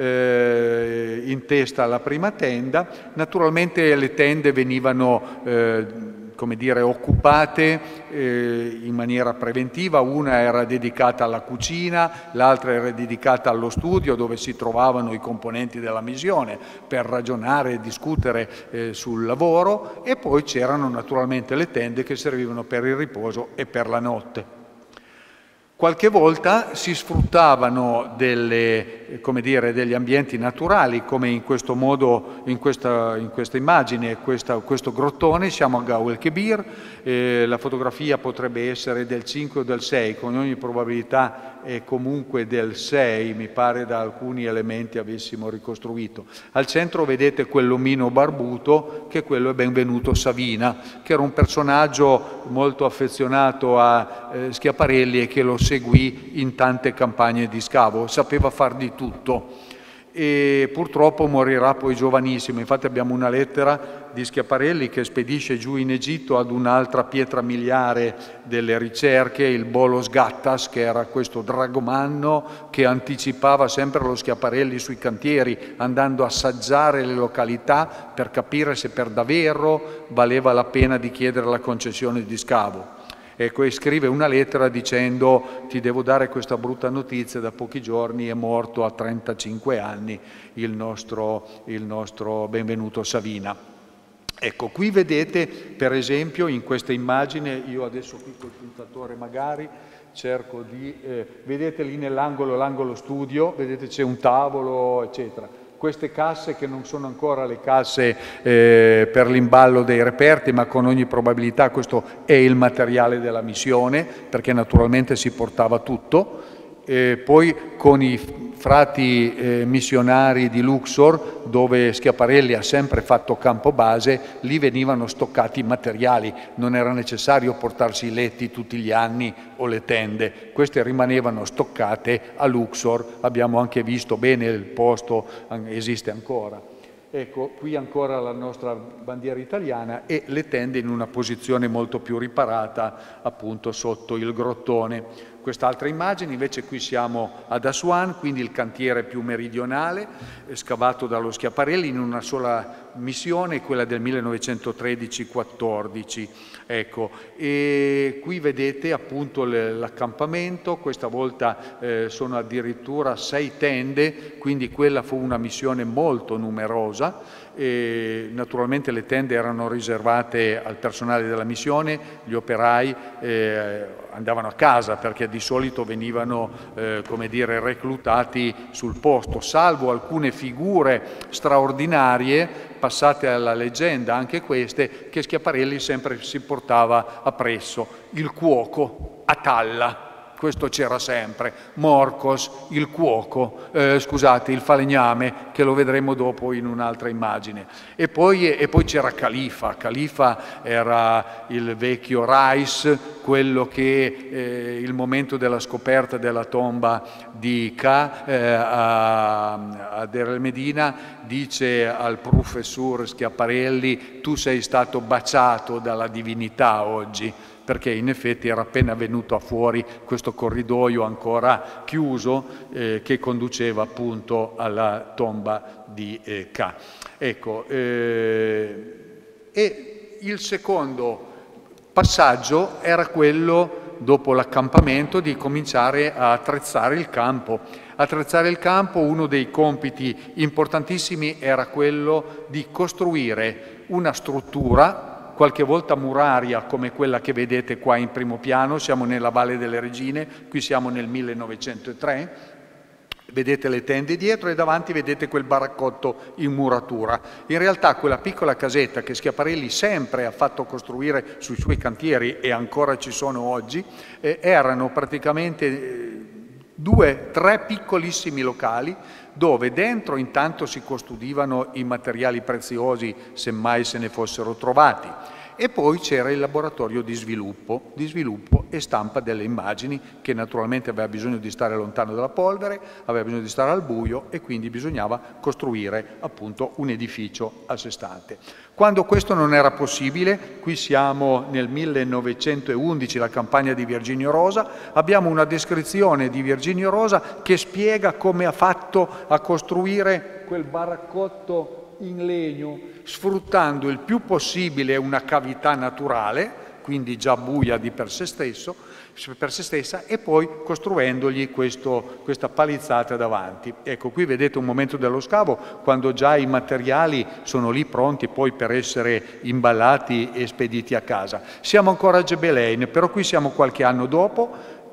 eh, in testa alla prima tenda. Naturalmente le tende venivano eh, come dire, occupate eh, in maniera preventiva. Una era dedicata alla cucina, l'altra era dedicata allo studio, dove si trovavano i componenti della missione per ragionare e discutere eh, sul lavoro, e poi c'erano naturalmente le tende che servivano per il riposo e per la notte. Qualche volta si sfruttavano delle, come dire, degli ambienti naturali, come in questo modo, in questa, in questa immagine, questa, questo grottone. Siamo a Gau el-Kebir, eh, la fotografia potrebbe essere del cinque o del sei, con ogni probabilità è comunque del sei, mi pare da alcuni elementi avessimo ricostruito. Al centro vedete quell'omino barbuto, che quello è Benvenuto Savina, che era un personaggio molto affezionato a eh, Schiaparelli e che lo seguì in tante campagne di scavo, sapeva far di tutto e purtroppo morirà poi giovanissimo. Infatti abbiamo una lettera di Schiaparelli che spedisce giù in Egitto ad un'altra pietra miliare delle ricerche, il Bolos Gattas, che era questo dragomanno che anticipava sempre lo Schiaparelli sui cantieri, andando a assaggiare le località per capire se per davvero valeva la pena di chiedere la concessione di scavo. Ecco, e scrive una lettera dicendo: ti devo dare questa brutta notizia, da pochi giorni è morto a trentacinque anni il nostro, il nostro Benvenuto Savina. Ecco, qui vedete per esempio in questa immagine, io adesso qui col puntatore magari cerco di, eh, vedete lì nell'angolo, l'angolo studio, vedete c'è un tavolo eccetera. Queste casse che non sono ancora le casse eh, per l'imballo dei reperti, ma con ogni probabilità questo è il materiale della missione, perché naturalmente si portava tutto. E poi con i frati eh, missionari di Luxor, dove Schiaparelli ha sempre fatto campo base, lì venivano stoccati i materiali, non era necessario portarsi i letti tutti gli anni o le tende, queste rimanevano stoccate a Luxor. Abbiamo anche visto bene il posto, esiste ancora. Ecco, qui ancora la nostra bandiera italiana e le tende in una posizione molto più riparata, appunto sotto il grottone. Quest'altra immagine, invece qui siamo ad Aswan, quindi il cantiere più meridionale, scavato dallo Schiaparelli in una sola missione, quella del millenovecentotredici quattordici. Ecco, e qui vedete appunto l'accampamento, questa volta eh, sono addirittura sei tende, quindi quella fu una missione molto numerosa. E naturalmente le tende erano riservate al personale della missione, gli operai eh, andavano a casa perché di solito venivano eh, come dire, reclutati sul posto, salvo alcune figure straordinarie passate alla leggenda, anche queste, che Schiaparelli sempre si portava appresso: il cuoco, Atalla. Questo c'era sempre, Morcos, il cuoco, eh, scusate, il falegname, che lo vedremo dopo in un'altra immagine. E poi, e poi c'era Califa, Califa era il vecchio Rais, quello che eh, il momento della scoperta della tomba di Ka eh, a, a Der el Medina dice al professor Schiaparelli: tu sei stato baciato dalla divinità oggi, perché in effetti era appena venuto fuori questo corridoio ancora chiuso eh, che conduceva appunto alla tomba di eh, Ka. Ecco, eh, e il secondo passaggio era quello, dopo l'accampamento, di cominciare a attrezzare il campo. Attrezzare il campo, uno dei compiti importantissimi era quello di costruire una struttura, qualche volta muraria come quella che vedete qua in primo piano. Siamo nella Valle delle Regine, qui siamo nel millenovecentotre, vedete le tende dietro e davanti vedete quel baraccotto in muratura. In realtà quella piccola casetta che Schiaparelli sempre ha fatto costruire sui suoi cantieri, e ancora ci sono oggi, eh, erano praticamente eh, due, tre piccolissimi locali dove dentro intanto si custodivano i materiali preziosi, se mai se ne fossero trovati, e poi c'era il laboratorio di sviluppo, di sviluppo e stampa delle immagini, che naturalmente aveva bisogno di stare lontano dalla polvere, aveva bisogno di stare al buio, e quindi bisognava costruire appunto un edificio a sé stante. Quando questo non era possibile, qui siamo nel millenovecentoundici, la campagna di Virginio Rosa, abbiamo una descrizione di Virginio Rosa che spiega come ha fatto a costruire quel baraccotto in legno, sfruttando il più possibile una cavità naturale, quindi già buia di per sé stesso, per se stessa, e poi costruendogli questo, questa palizzata davanti. Ecco, qui vedete un momento dello scavo, quando già i materiali sono lì pronti poi per essere imballati e spediti a casa. Siamo ancora a Gebelein, però qui siamo qualche anno dopo,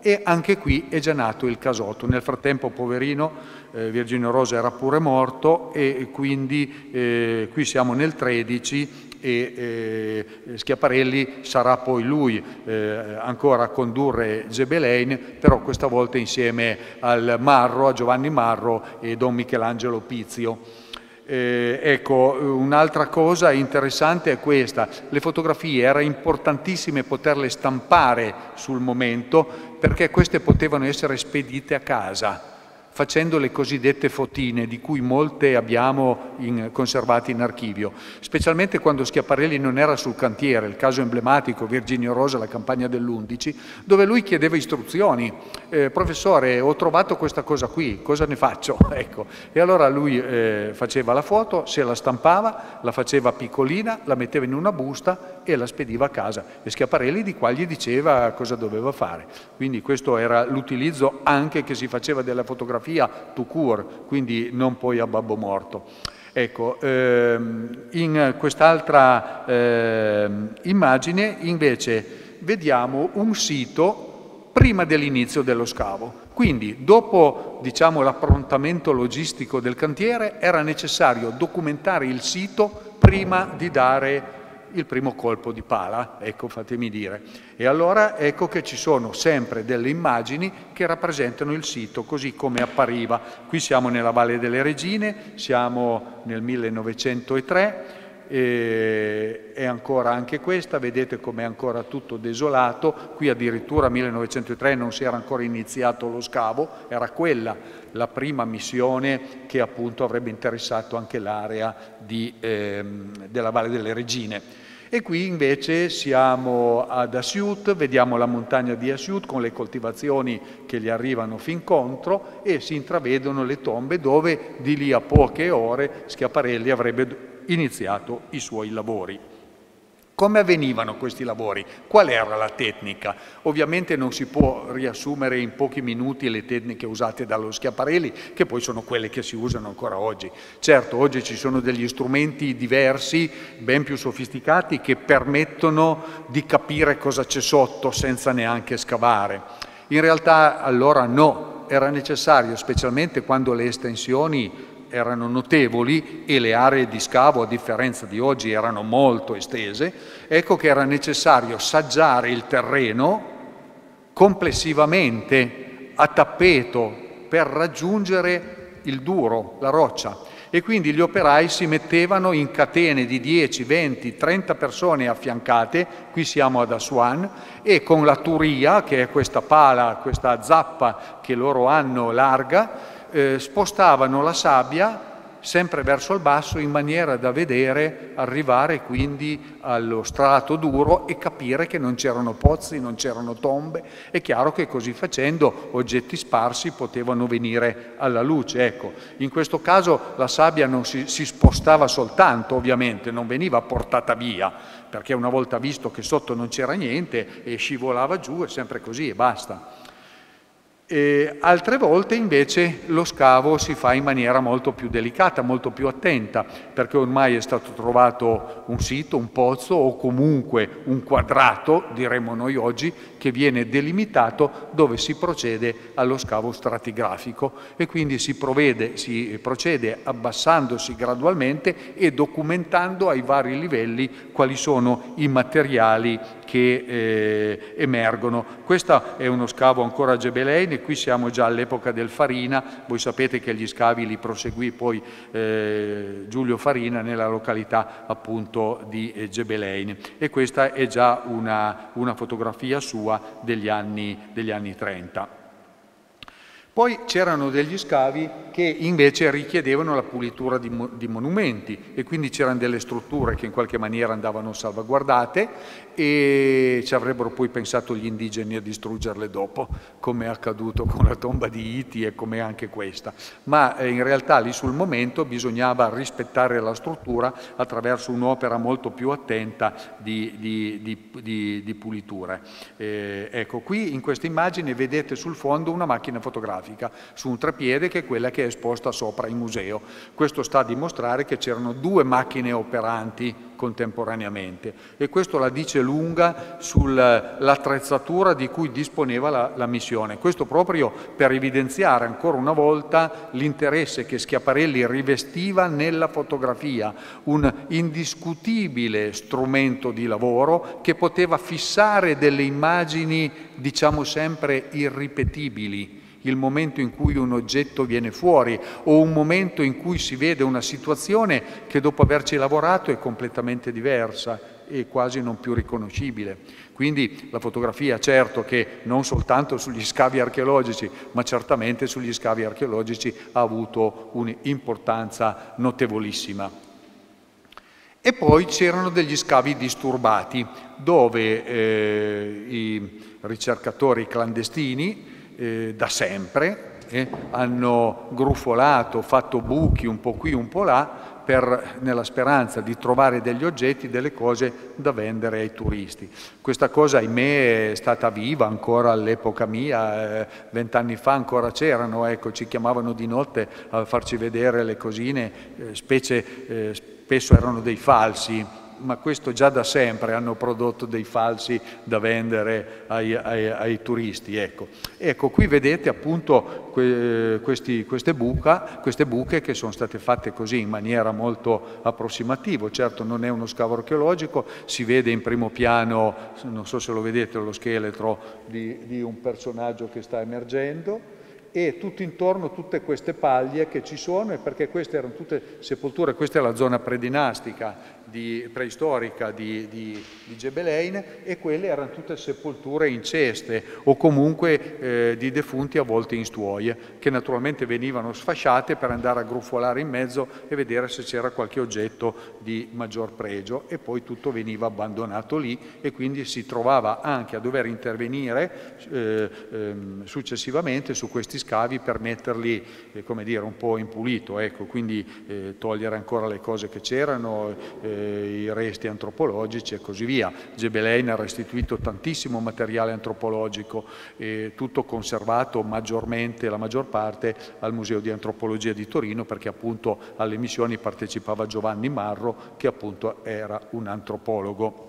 e anche qui è già nato il casotto. Nel frattempo, poverino, eh, Virginio Rosa era pure morto e quindi eh, qui siamo nel tredici e eh, Schiaparelli sarà poi lui eh, ancora a condurre Gebelein, però questa volta insieme al Marro, a Giovanni Marro e Don Michelangelo Pizio. Eh, ecco, un'altra cosa interessante è questa: le fotografie era importantissime poterle stampare sul momento, perché queste potevano essere spedite a casa facendo le cosiddette fotine, di cui molte abbiamo in, conservate in archivio, specialmente quando Schiaparelli non era sul cantiere, il caso emblematico Virginio Rosa, la campagna dell'undici, dove lui chiedeva istruzioni. Eh, professore, ho trovato questa cosa qui, cosa ne faccio? Ecco. E allora lui eh, faceva la foto, se la stampava, la faceva piccolina, la metteva in una busta e la spediva a casa. E Schiaparelli di qua gli diceva cosa doveva fare. Quindi questo era l'utilizzo anche che si faceva della fotografia tout court, quindi non poi a babbo morto. Ecco, ehm, in quest'altra ehm, immagine invece vediamo un sito prima dell'inizio dello scavo. Quindi dopo, diciamo, l'approntamento logistico del cantiere era necessario documentare il sito prima di dare il primo colpo di pala, ecco, fatemi dire. E allora ecco che ci sono sempre delle immagini che rappresentano il sito così come appariva. Qui siamo nella Valle delle Regine, siamo nel millenovecentotre, e, e ancora anche questa, vedete com'è ancora tutto desolato. Qui addirittura millenovecentotre non si era ancora iniziato lo scavo, era quella la prima missione che appunto avrebbe interessato anche l'area ehm, della Valle delle Regine. E qui invece siamo ad Assiut, vediamo la montagna di Assiut con le coltivazioni che gli arrivano fin contro e si intravedono le tombe dove di lì a poche ore Schiaparelli avrebbe iniziato i suoi lavori. Come avvenivano questi lavori? Qual era la tecnica? Ovviamente non si può riassumere in pochi minuti le tecniche usate dallo Schiaparelli, che poi sono quelle che si usano ancora oggi. Certo, oggi ci sono degli strumenti diversi, ben più sofisticati, che permettono di capire cosa c'è sotto senza neanche scavare. In realtà allora no, era necessario, specialmente quando le estensioni erano notevoli e le aree di scavo, a differenza di oggi, erano molto estese, ecco che era necessario saggiare il terreno complessivamente a tappeto per raggiungere il duro, la roccia. E quindi gli operai si mettevano in catene di dieci, venti, trenta persone affiancate, qui siamo ad Assuan, e con la turia, che è questa pala, questa zappa che loro hanno larga, Eh, spostavano la sabbia sempre verso il basso in maniera da vedere arrivare quindi allo strato duro e capire che non c'erano pozzi, non c'erano tombe. È chiaro che così facendo oggetti sparsi potevano venire alla luce. Ecco, in questo caso la sabbia non si, si spostava soltanto, ovviamente, non veniva portata via, perché una volta visto che sotto non c'era niente e scivolava giù, è sempre così e basta. E altre volte invece lo scavo si fa in maniera molto più delicata, molto più attenta, perché ormai è stato trovato un sito, un pozzo o comunque un quadrato, diremmo noi oggi, che viene delimitato dove si procede allo scavo stratigrafico e quindi si, provvede, si procede abbassandosi gradualmente e documentando ai vari livelli quali sono i materiali che eh, emergono. Questo è uno scavo ancora a Gebelein e qui siamo già all'epoca del Farina. Voi sapete che gli scavi li proseguì poi eh, Giulio Farina nella località appunto di eh, Gebelein, e questa è già una, una fotografia sua degli anni, degli anni trenta. Poi c'erano degli scavi che invece richiedevano la pulitura di, mo di monumenti e quindi c'erano delle strutture che in qualche maniera andavano salvaguardate e ci avrebbero poi pensato gli indigeni a distruggerle dopo, come è accaduto con la tomba di Iti e come anche questa. Ma eh, in realtà lì sul momento bisognava rispettare la struttura attraverso un'opera molto più attenta di, di, di, di, di pulitura. Eh, ecco, qui in questa immagine vedete sul fondo una macchina fotografica su un treppiede che è quella che che è esposta sopra il museo. Questo sta a dimostrare che c'erano due macchine operanti contemporaneamente e questo la dice lunga sull'attrezzatura di cui disponeva la, la missione. Questo proprio per evidenziare ancora una volta l'interesse che Schiaparelli rivestiva nella fotografia, un indiscutibile strumento di lavoro che poteva fissare delle immagini, diciamo sempre, irripetibili. Il momento in cui un oggetto viene fuori o un momento in cui si vede una situazione che dopo averci lavorato è completamente diversa e quasi non più riconoscibile. Quindi la fotografia, certo che non soltanto sugli scavi archeologici, ma certamente sugli scavi archeologici ha avuto un'importanza notevolissima. E poi c'erano degli scavi disturbati, dove eh, i ricercatori clandestini Eh, da sempre eh, hanno grufolato, fatto buchi un po' qui, un po' là, per, nella speranza di trovare degli oggetti, delle cose da vendere ai turisti. Questa cosa, ahimè, è stata viva ancora all'epoca mia, vent'anni eh, fa ancora c'erano, ecco, ci chiamavano di notte a farci vedere le cosine, eh, specie, eh, spesso erano dei falsi, ma questo già da sempre hanno prodotto dei falsi da vendere ai, ai, ai turisti. Ecco. Ecco, qui vedete appunto que, questi, queste, buca, queste buche che sono state fatte così in maniera molto approssimativa. Certo non è uno scavo archeologico, si vede in primo piano, non so se lo vedete, lo scheletro di, di un personaggio che sta emergendo, e tutto intorno tutte queste paglie che ci sono, e perché queste erano tutte sepolture, questa è la zona predinastica, di, preistorica di, di, di Gebelein, e quelle erano tutte sepolture in ceste o comunque eh, di defunti avvolti in stuoie, che naturalmente venivano sfasciate per andare a gruffolare in mezzo e vedere se c'era qualche oggetto di maggior pregio, e poi tutto veniva abbandonato lì, e quindi si trovava anche a dover intervenire eh, eh, successivamente su questi scavi per metterli, eh, come dire, un po' in pulito, ecco, quindi eh, togliere ancora le cose che c'erano, eh, i resti antropologici e così via. Gebelein ha restituito tantissimo materiale antropologico, eh, tutto conservato maggiormente, la maggior parte, al Museo di Antropologia di Torino, perché appunto alle missioni partecipava Giovanni Marro, che appunto era un antropologo.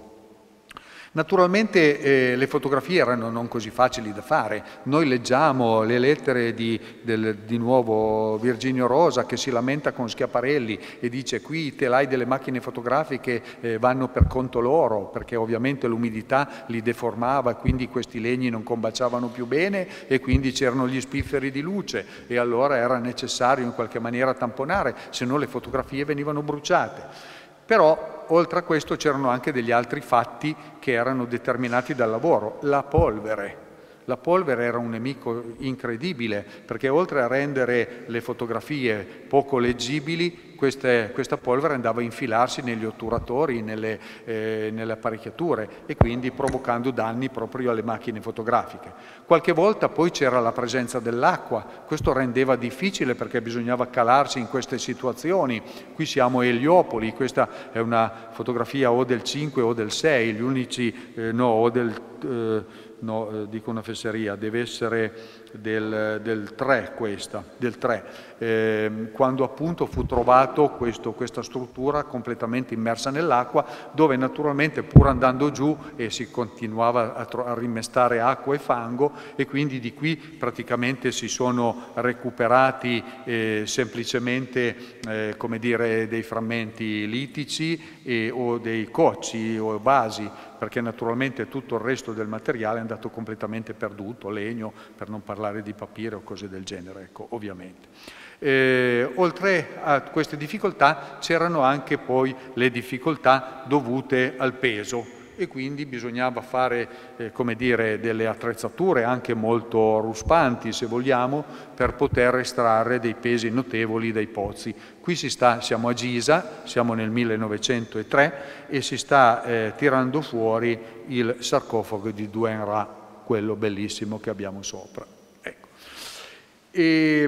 Naturalmente eh, le fotografie erano non così facili da fare. Noi leggiamo le lettere di, del, di nuovo Virginio Rosa, che si lamenta con Schiaparelli e dice: qui i telai delle macchine fotografiche eh, vanno per conto loro, perché ovviamente l'umidità li deformava e quindi questi legni non combaciavano più bene e quindi c'erano gli spifferi di luce e allora era necessario in qualche maniera tamponare, se no le fotografie venivano bruciate. Però oltre a questo c'erano anche degli altri fatti che erano determinati dal lavoro. La polvere. La polvere era un nemico incredibile, perché oltre a rendere le fotografie poco leggibili, queste, questa polvere andava a infilarsi negli otturatori, nelle, eh, nelle apparecchiature, e quindi provocando danni proprio alle macchine fotografiche. Qualche volta poi c'era la presenza dell'acqua, questo rendeva difficile perché bisognava calarsi in queste situazioni. Qui siamo a Eliopoli, questa è una fotografia o del cinque o del sei, gli unici, eh, no, o del... Eh, No, eh, dico una fesseria, deve essere del, del tre questa, del tre, eh, quando appunto fu trovato questo, questa struttura completamente immersa nell'acqua, dove naturalmente pur andando giù eh, si continuava a, a rimestare acqua e fango, e quindi di qui praticamente si sono recuperati eh, semplicemente eh, come dire, dei frammenti litici eh, o dei cocci o vasi, perché naturalmente tutto il resto del materiale è andato completamente perduto, legno, per non parlare di papiro o cose del genere, ecco, ovviamente. Eh, oltre a queste difficoltà c'erano anche poi le difficoltà dovute al peso, e quindi bisognava fare, eh, come dire, delle attrezzature anche molto ruspanti, se vogliamo, per poter estrarre dei pesi notevoli dai pozzi. Qui si sta, siamo a Gisa, siamo nel millenovecentotre, e si sta eh, tirando fuori il sarcofago di Duen Ra, quello bellissimo che abbiamo sopra. Ecco. E,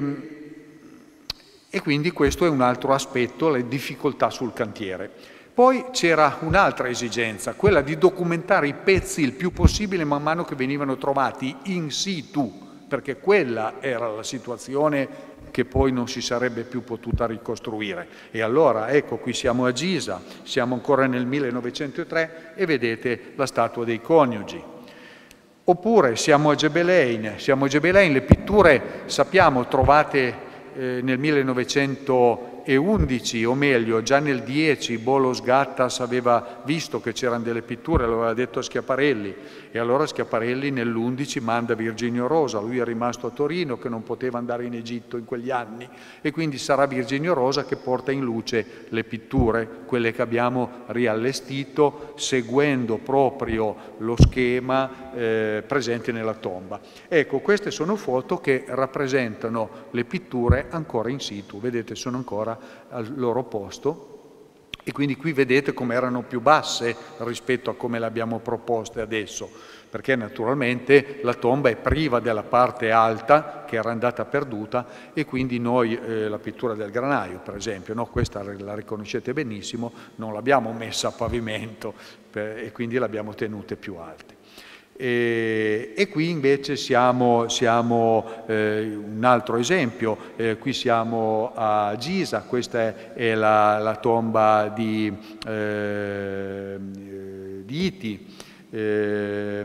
e quindi questo è un altro aspetto, le difficoltà sul cantiere. Poi c'era un'altra esigenza, quella di documentare i pezzi il più possibile man mano che venivano trovati in situ, perché quella era la situazione che poi non si sarebbe più potuta ricostruire. E allora ecco, qui siamo a Giza, siamo ancora nel millenovecentotre e vedete la statua dei coniugi. Oppure siamo a Gebelein, siamo a Gebelein, le pitture sappiamo trovate eh, nel millenovecentoundici, o meglio già nel dieci Bolos Gattas aveva visto che c'erano delle pitture, lo aveva detto a Schiaparelli, e allora Schiaparelli nell'undici manda Virginio Rosa, lui è rimasto a Torino che non poteva andare in Egitto in quegli anni, e quindi sarà Virginio Rosa che porta in luce le pitture, quelle che abbiamo riallestito seguendo proprio lo schema eh, presente nella tomba. Ecco, queste sono foto che rappresentano le pitture ancora in situ, vedete sono ancora al loro posto. E quindi qui vedete come erano più basse rispetto a come le abbiamo proposte adesso, perché naturalmente la tomba è priva della parte alta che era andata perduta e quindi noi, eh, la pittura del granaio per esempio, no? Questa la riconoscete benissimo, non l'abbiamo messa a pavimento per, e quindi l'abbiamo tenute più alte. E, e qui invece siamo, siamo eh, un altro esempio, eh, qui siamo a Giza, questa è, è la, la tomba di, eh, di Iti, eh,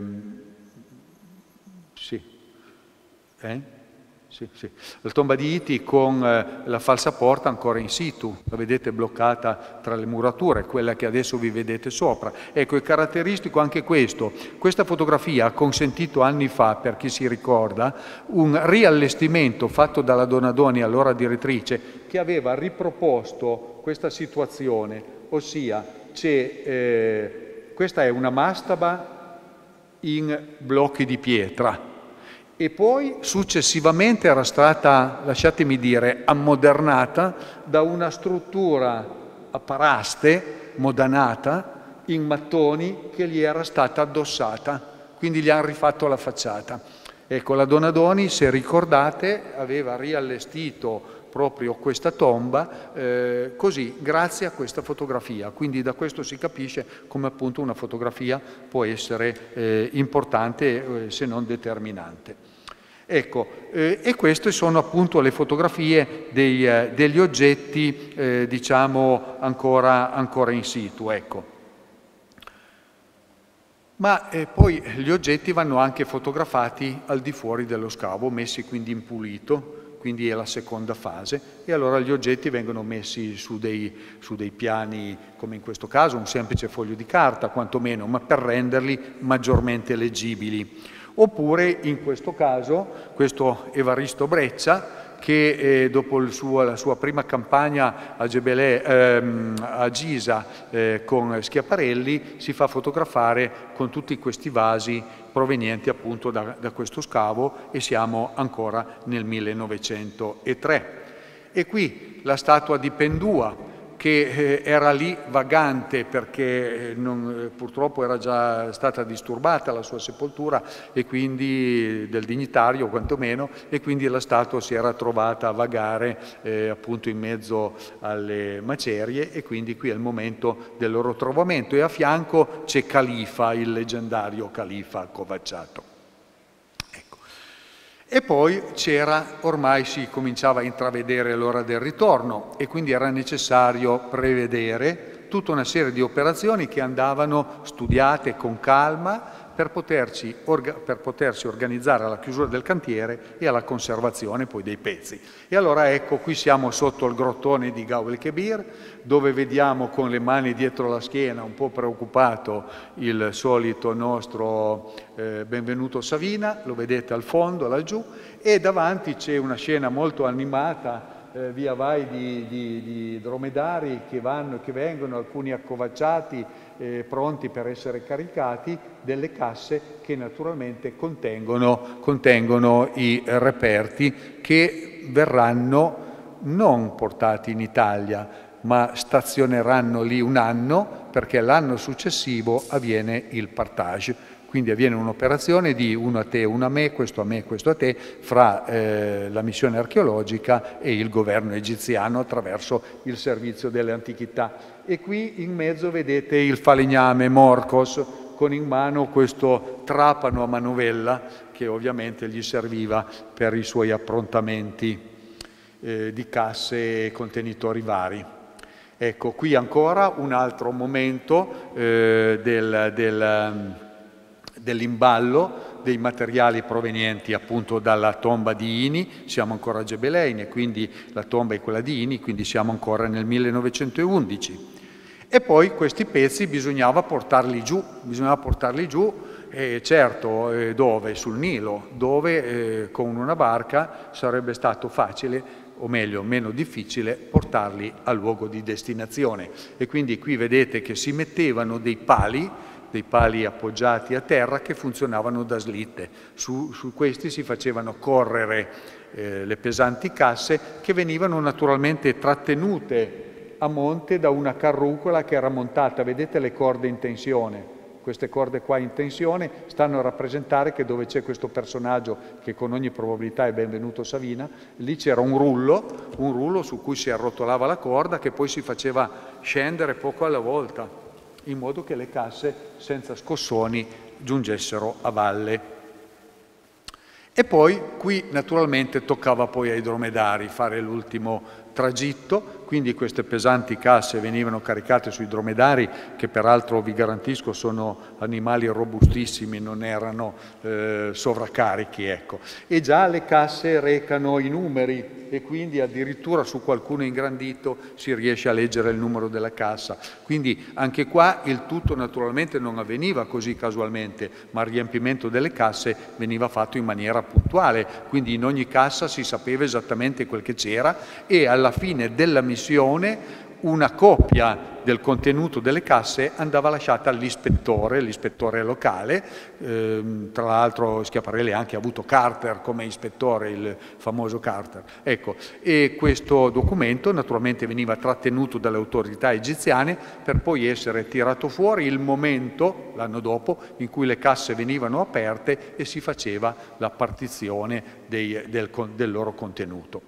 sì, eh? Sì, sì. La tomba di Iti con eh, la falsa porta ancora in situ, la vedete bloccata tra le murature, quella che adesso vi vedete sopra. Ecco, è caratteristico anche questo. Questa fotografia ha consentito anni fa, per chi si ricorda, un riallestimento fatto dalla Donadoni, allora direttrice, che aveva riproposto questa situazione, ossia c'è, eh, questa è una mastaba in blocchi di pietra, e poi successivamente era stata, lasciatemi dire, ammodernata da una struttura a paraste, modanata, in mattoni che gli era stata addossata, quindi gli hanno rifatto la facciata. Ecco, la Donadoni, se ricordate, aveva riallestito proprio questa tomba eh, così, grazie a questa fotografia. Quindi da questo si capisce come appunto una fotografia può essere eh, importante eh, se non determinante. Ecco, eh, e queste sono appunto le fotografie dei, eh, degli oggetti eh, diciamo ancora, ancora in situ. Ecco. Ma eh, poi gli oggetti vanno anche fotografati al di fuori dello scavo, messi quindi in pulito, quindi è la seconda fase, e allora gli oggetti vengono messi su dei, su dei piani, come in questo caso, un semplice foglio di carta, quantomeno, ma per renderli maggiormente leggibili. Oppure, in questo caso, questo Evaristo Breccia, che eh, dopo il suo, la sua prima campagna a, Gebelè, ehm, a Giza eh, con Schiaparelli, si fa fotografare con tutti questi vasi provenienti appunto da, da questo scavo, e siamo ancora nel millenovecentotre. E qui la statua di Pendua, che eh, era lì vagante perché eh, non, eh, purtroppo era già stata disturbata la sua sepoltura, e quindi del dignitario quantomeno, e quindi la statua si era trovata a vagare eh, appunto in mezzo alle macerie, e quindi qui è il momento del loro trovamento, e a fianco c'è Califa, il leggendario Califa accovacciato. E poi c'era, ormai si cominciava a intravedere l'ora del ritorno, e quindi era necessario prevedere tutta una serie di operazioni che andavano studiate con calma per poterci, per potersi organizzare alla chiusura del cantiere e alla conservazione poi dei pezzi. E allora ecco, qui siamo sotto il grottone di Gaul Kebir, dove vediamo con le mani dietro la schiena, un po' preoccupato, il solito nostro eh, Benvenuto Savina, lo vedete al fondo, laggiù, e davanti c'è una scena molto animata, eh, via vai di, di, di dromedari che vanno, che vengono, alcuni accovacciati, eh, pronti per essere caricati, delle casse che naturalmente contengono, contengono i reperti che verranno non portati in Italia, ma stazioneranno lì un anno, perché l'anno successivo avviene il partage. Quindi avviene un'operazione di uno a te, uno a me, questo a me, questo a te, fra eh, la missione archeologica e il governo egiziano attraverso il servizio delle antichità. E qui in mezzo vedete il falegname Morcos con in mano questo trapano a manovella che ovviamente gli serviva per i suoi approntamenti. eh, di casse e contenitori vari. Ecco, qui ancora un altro momento eh, del, del, dell'imballo dei materiali provenienti appunto dalla tomba di Ini. Siamo ancora a Gebelein e quindi la tomba è quella di Ini, quindi siamo ancora nel millenovecentoundici. E poi questi pezzi bisognava portarli giù, bisognava portarli giù, eh, certo, eh, dove? Sul Nilo, dove eh, con una barca sarebbe stato facile, o meglio, meno difficile, portarli al luogo di destinazione. E quindi qui vedete che si mettevano dei pali, dei pali appoggiati a terra che funzionavano da slitte. Su, su questi si facevano correre eh, le pesanti casse che venivano naturalmente trattenute a monte da una carrucola che era montata, vedete le corde in tensione, queste corde qua in tensione stanno a rappresentare che dove c'è questo personaggio che con ogni probabilità è benvenuto Savina, lì c'era un rullo, un rullo su cui si arrotolava la corda che poi si faceva scendere poco alla volta, in modo che le casse senza scossoni giungessero a valle. E poi qui naturalmente toccava poi ai dromedari fare l'ultimo tragitto, quindi queste pesanti casse venivano caricate sui dromedari, che peraltro vi garantisco sono animali robustissimi, non erano eh, sovraccarichi, ecco. E già le casse recano i numeri e quindi addirittura su qualcuno ingrandito si riesce a leggere il numero della cassa. Quindi anche qua il tutto naturalmente non avveniva così casualmente, ma il riempimento delle casse veniva fatto in maniera puntuale, quindi in ogni cassa si sapeva esattamente quel che c'era e alla fine della missione una copia del contenuto delle casse andava lasciata all'ispettore, l'ispettore locale, ehm, tra l'altro Schiaparelli ha anche avuto Carter come ispettore, il famoso Carter. Ecco, e questo documento naturalmente veniva trattenuto dalle autorità egiziane per poi essere tirato fuori il momento, l'anno dopo, in cui le casse venivano aperte e si faceva la partizione dei, del, del loro contenuto.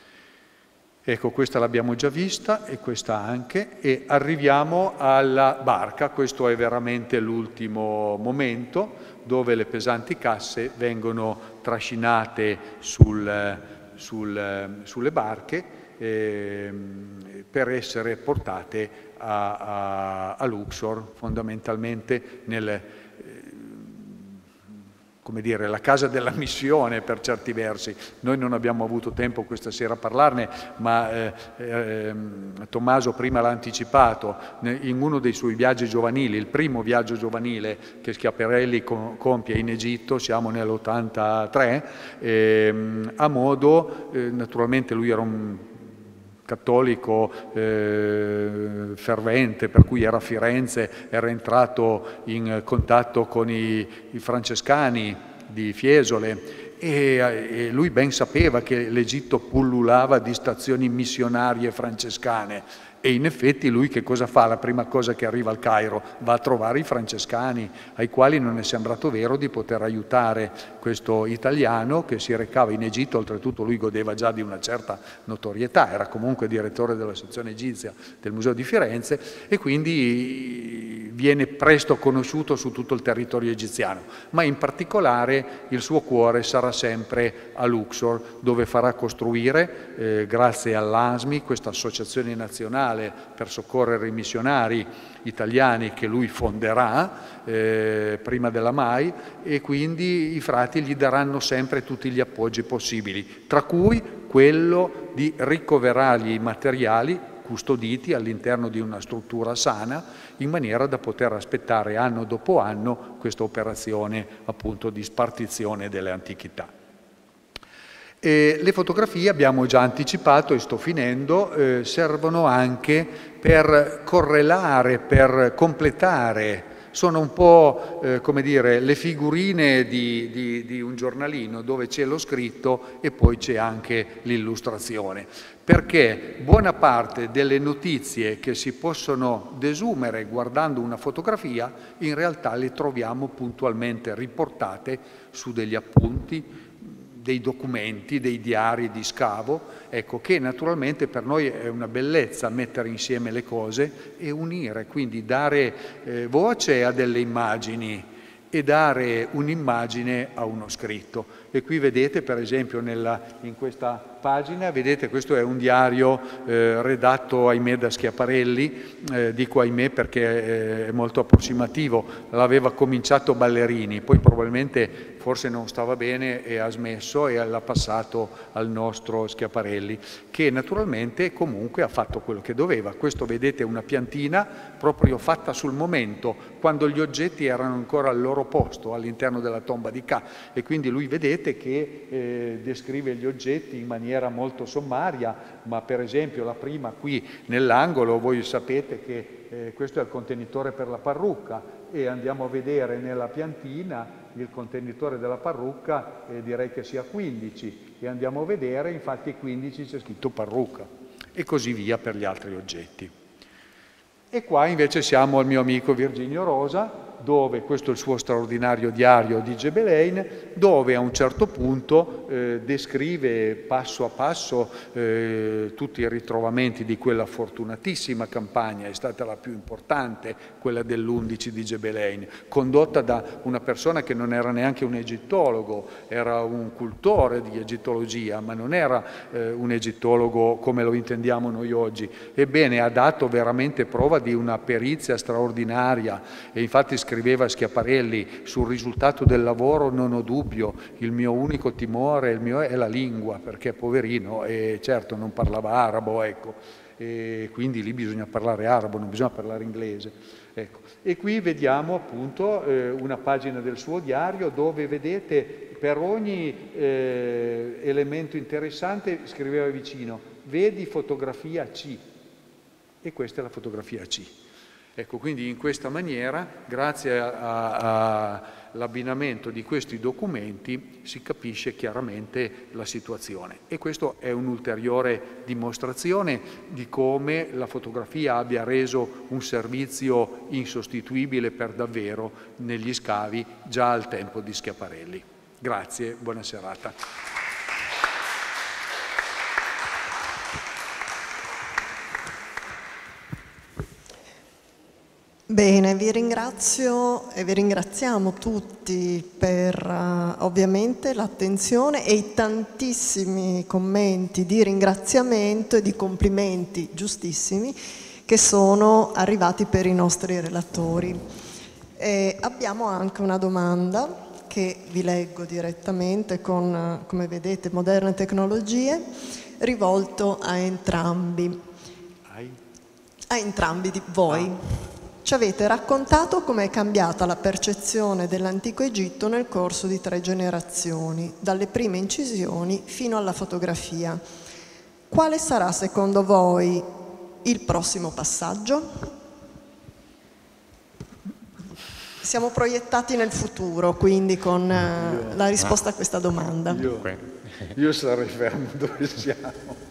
Ecco, questa l'abbiamo già vista e questa anche, e arriviamo alla barca. Questo è veramente l'ultimo momento dove le pesanti casse vengono trascinate sul, sul, sulle barche eh, per essere portate a, a, a Luxor, fondamentalmente nel, come dire, la casa della missione per certi versi. Noi non abbiamo avuto tempo questa sera a parlarne, ma eh, eh, Tommaso prima l'ha anticipato, in uno dei suoi viaggi giovanili, il primo viaggio giovanile che Schiaparelli compie in Egitto, siamo nell'ottantatré, eh, a modo, eh, naturalmente lui era un cattolico eh, fervente, per cui era a Firenze, era entrato in contatto con i, i francescani di Fiesole e, e lui ben sapeva che l'Egitto pullulava di stazioni missionarie francescane. E in effetti lui che cosa fa? La prima cosa che arriva al Cairo va a trovare i francescani, ai quali non è sembrato vero di poter aiutare questo italiano che si recava in Egitto. Oltretutto lui godeva già di una certa notorietà, era comunque direttore della sezione egizia del Museo di Firenze e quindi viene presto conosciuto su tutto il territorio egiziano, ma in particolare il suo cuore sarà sempre a Luxor, dove farà costruire, eh, grazie all'A S M I, questa associazione nazionale per soccorrere i missionari italiani che lui fonderà eh, prima della Mai, e quindi i frati gli daranno sempre tutti gli appoggi possibili, tra cui quello di ricoverargli i materiali custoditi all'interno di una struttura sana, in maniera da poter aspettare anno dopo anno questa operazione appunto di spartizione delle antichità. E le fotografie, abbiamo già anticipato e sto finendo, eh, servono anche per correlare, per completare, sono un po' eh, come dire le figurine di, di, di un giornalino dove c'è lo scritto e poi c'è anche l'illustrazione, perché buona parte delle notizie che si possono desumere guardando una fotografia in realtà le troviamo puntualmente riportate su degli appunti, dei documenti, dei diari di scavo, ecco, che naturalmente per noi è una bellezza mettere insieme le cose e unire, quindi dare eh, voce a delle immagini e dare un'immagine a uno scritto. E qui vedete per esempio nella, in questa pagina, vedete questo è un diario eh, redatto ahimè da Schiaparelli, eh, dico ahimè perché è molto approssimativo, l'aveva cominciato Ballerini, poi probabilmente forse non stava bene e ha smesso e l'ha passato al nostro Schiaparelli, che naturalmente comunque ha fatto quello che doveva. Questo vedete è una piantina proprio fatta sul momento, quando gli oggetti erano ancora al loro posto all'interno della tomba di Ca, e quindi lui vedete che eh, descrive gli oggetti in maniera molto sommaria, ma per esempio la prima qui nell'angolo, voi sapete che eh, questo è il contenitore per la parrucca, e andiamo a vedere nella piantina il contenitore della parrucca, eh, direi che sia quindici, e andiamo a vedere, infatti quindici c'è scritto parrucca, e così via per gli altri oggetti. E qua invece siamo al mio amico Virginio Rosa, dove questo è il suo straordinario diario di Gebelein, dove a un certo punto eh, descrive passo a passo eh, tutti i ritrovamenti di quella fortunatissima campagna, è stata la più importante, quella dell'undici di Gebelein, condotta da una persona che non era neanche un egittologo, era un cultore di egittologia, ma non era eh, un egittologo come lo intendiamo noi oggi. Ebbene, ha dato veramente prova di una perizia straordinaria, e infatti scriveva Schiaparelli: sul risultato del lavoro non ho dubbio, il mio unico timore il mio è la lingua, perché poverino, e certo non parlava arabo, ecco, e quindi lì bisogna parlare arabo, non bisogna parlare inglese. Ecco. E qui vediamo appunto eh, una pagina del suo diario, dove vedete per ogni eh, elemento interessante scriveva vicino: vedi fotografia C, e questa è la fotografia C. Ecco, quindi in questa maniera, grazie all'abbinamento di questi documenti, si capisce chiaramente la situazione. E questo è un'ulteriore dimostrazione di come la fotografia abbia reso un servizio insostituibile per davvero negli scavi già al tempo di Schiaparelli. Grazie, buona serata. Bene, vi ringrazio e vi ringraziamo tutti per uh, ovviamente l'attenzione e i tantissimi commenti di ringraziamento e di complimenti giustissimi che sono arrivati per i nostri relatori. E abbiamo anche una domanda che vi leggo direttamente con, come vedete, moderne tecnologie, rivolto a entrambi, a entrambi di voi. Ah. Ci avete raccontato come è cambiata la percezione dell'antico Egitto nel corso di tre generazioni, dalle prime incisioni fino alla fotografia. Quale sarà secondo voi il prossimo passaggio? Siamo proiettati nel futuro, quindi con uh, la risposta a questa domanda. Io, io sarei fermo dove siamo.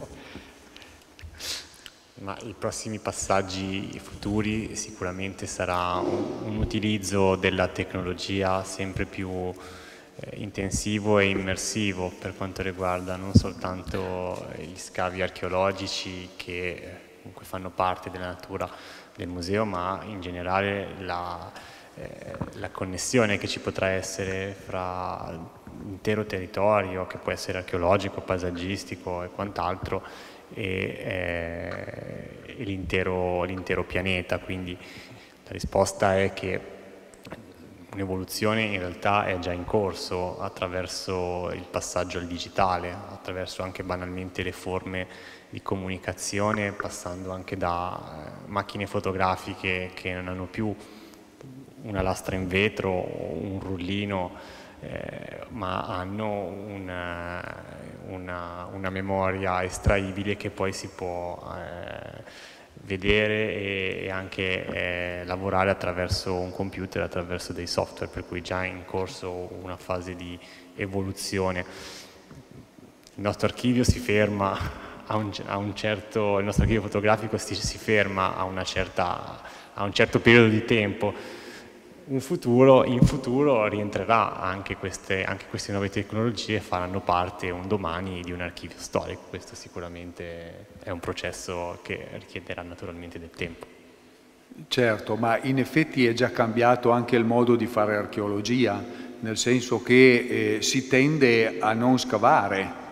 Ma i prossimi passaggi futuri sicuramente sarà un, un utilizzo della tecnologia sempre più eh, intensivo e immersivo per quanto riguarda non soltanto gli scavi archeologici che eh, comunque fanno parte della natura del museo, ma in generale la, eh, la connessione che ci potrà essere fra l'intero territorio, che può essere archeologico, paesaggistico e quant'altro, e, eh, e l'intero l'intero pianeta. Quindi la risposta è che un'evoluzione in realtà è già in corso attraverso il passaggio al digitale, attraverso anche banalmente le forme di comunicazione, passando anche da eh, macchine fotografiche che non hanno più una lastra in vetro o un rullino, Eh, ma hanno una, una, una memoria estraibile che poi si può eh, vedere e, e anche eh, lavorare attraverso un computer, attraverso dei software, per cui già è in corso una fase di evoluzione. Il nostro archivio si ferma a un, a un certo, il nostro archivio fotografico si, si ferma a, una certa, a un certo periodo di tempo. Un futuro, in futuro rientrerà anche queste, anche queste nuove tecnologie, faranno parte un domani di un archivio storico. Questo sicuramente è un processo che richiederà naturalmente del tempo. Certo, ma in effetti è già cambiato anche il modo di fare archeologia, nel senso che eh, si tende a non scavare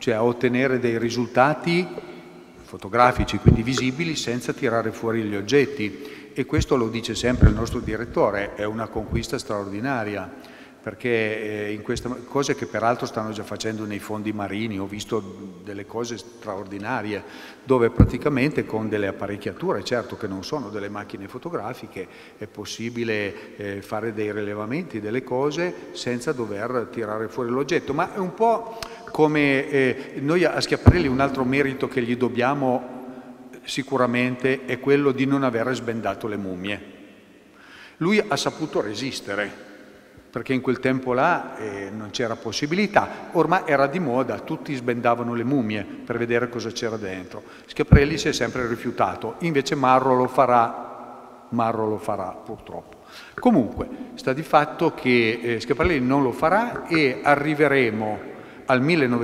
cioè a ottenere dei risultati fotografici, quindi visibili, senza tirare fuori gli oggetti. E questo lo dice sempre il nostro direttore, è una conquista straordinaria, perché in queste cose che peraltro stanno già facendo nei fondi marini, ho visto delle cose straordinarie, dove praticamente con delle apparecchiature, certo che non sono delle macchine fotografiche, è possibile eh, fare dei rilevamenti, delle cose, senza dover tirare fuori l'oggetto. Ma è un po' come eh, noi a Schiaparelli un altro merito che gli dobbiamo sicuramente è quello di non aver sbendato le mummie. Lui ha saputo resistere, perché in quel tempo là eh, non c'era possibilità, ormai era di moda, tutti sbendavano le mummie per vedere cosa c'era dentro. Schiaparelli si è sempre rifiutato, invece Marro lo farà, Marro lo farà purtroppo. Comunque, sta di fatto che eh, Schiaparelli non lo farà e arriveremo al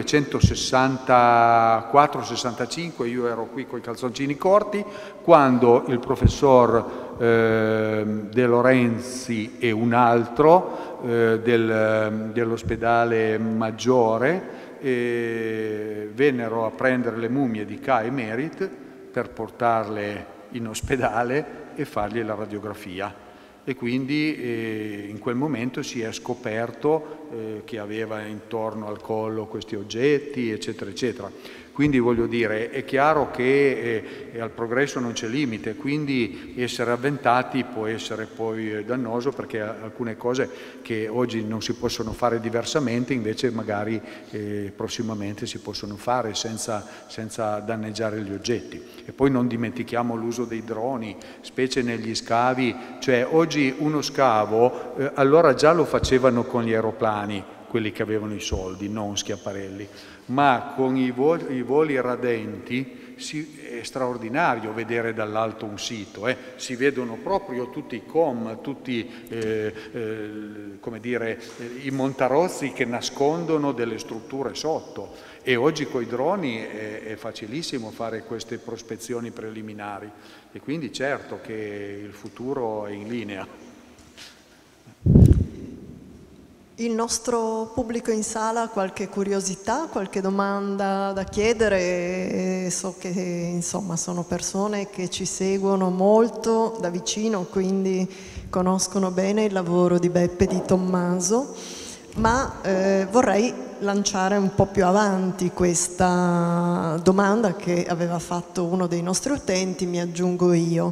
millenovecentosessantaquattro sessantacinque, io ero qui con i calzoncini corti, quando il professor eh, De Lorenzi e un altro eh, del, dell'ospedale Maggiore eh, vennero a prendere le mummie di Ca e Merit per portarle in ospedale e fargli la radiografia. E quindi eh, in quel momento si è scoperto eh, che aveva intorno al collo questi oggetti, eccetera, eccetera. Quindi voglio dire, è chiaro che eh, al progresso non c'è limite, quindi essere avventati può essere poi dannoso, perché alcune cose che oggi non si possono fare diversamente, invece magari eh, prossimamente si possono fare senza, senza danneggiare gli oggetti. E poi non dimentichiamo l'uso dei droni, specie negli scavi, cioè oggi uno scavo, eh, allora già lo facevano con gli aeroplani, quelli che avevano i soldi, non Schiaparelli, ma con i voli, i voli radenti si, è straordinario vedere dall'alto un sito, eh. Si vedono proprio tutti i com, tutti eh, eh, come dire, eh, i montarozzi che nascondono delle strutture sotto, e oggi con i droni è, è facilissimo fare queste prospezioni preliminari, e quindi certo che il futuro è in linea. Il nostro pubblico in sala ha qualche curiosità, qualche domanda da chiedere? So che insomma sono persone che ci seguono molto da vicino, quindi conoscono bene il lavoro di Beppe e di Tommaso, ma eh, vorrei lanciare un po' più avanti questa domanda che aveva fatto uno dei nostri utenti, mi aggiungo io.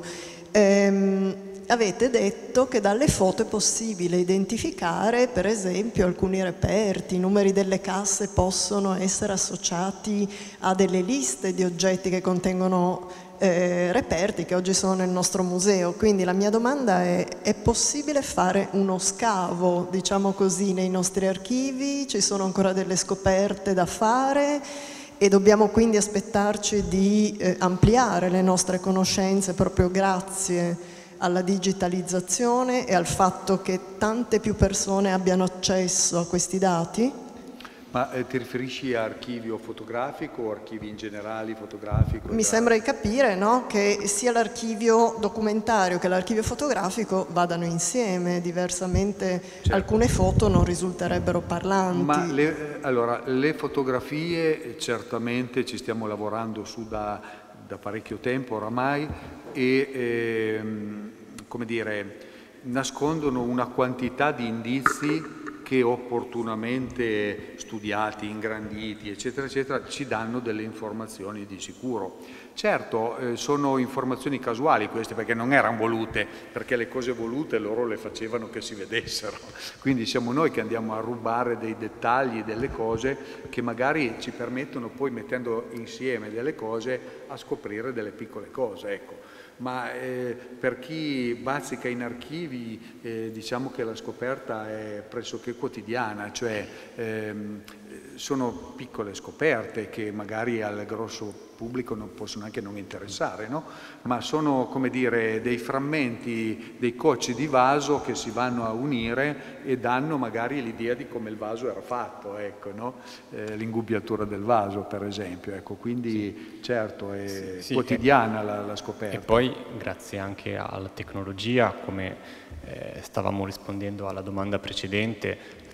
Ehm, Avete detto che dalle foto è possibile identificare, per esempio, alcuni reperti, i numeri delle casse possono essere associati a delle liste di oggetti che contengono eh, reperti che oggi sono nel nostro museo. Quindi la mia domanda è: è possibile fare uno scavo, diciamo così, nei nostri archivi? Ci sono ancora delle scoperte da fare? E dobbiamo quindi aspettarci di eh, ampliare le nostre conoscenze proprio grazie alla digitalizzazione e al fatto che tante più persone abbiano accesso a questi dati? Ma eh, ti riferisci a archivio fotografico o archivi in generale fotografico? Mi sembra di capire, no, che sia l'archivio documentario che l'archivio fotografico vadano insieme, diversamente certo. Alcune foto non risulterebbero parlanti. Ma le, allora, le fotografie certamente ci stiamo lavorando su da, da parecchio tempo oramai, e ehm, come dire, nascondono una quantità di indizi che opportunamente studiati, ingranditi, eccetera, eccetera, ci danno delle informazioni di sicuro. Certo, eh, sono informazioni casuali queste, perché non erano volute, perché le cose volute loro le facevano che si vedessero. Quindi siamo noi che andiamo a rubare dei dettagli, delle cose che magari ci permettono poi, mettendo insieme delle cose, a scoprire delle piccole cose, ecco. Ma eh, per chi bazzica in archivi eh, diciamo che la scoperta è pressoché quotidiana, cioè ehm, sono piccole scoperte che magari al grosso pubblico non possono anche non interessare, no? Ma sono, come dire, dei frammenti, dei cocci di vaso che si vanno a unire e danno magari l'idea di come il vaso era fatto, ecco, no? Eh, l'ingubbiatura del vaso, per esempio, ecco, quindi sì. Certo è sì, sì, quotidiana e, la, la scoperta. E poi grazie anche alla tecnologia, come eh, stavamo rispondendo alla domanda precedente, la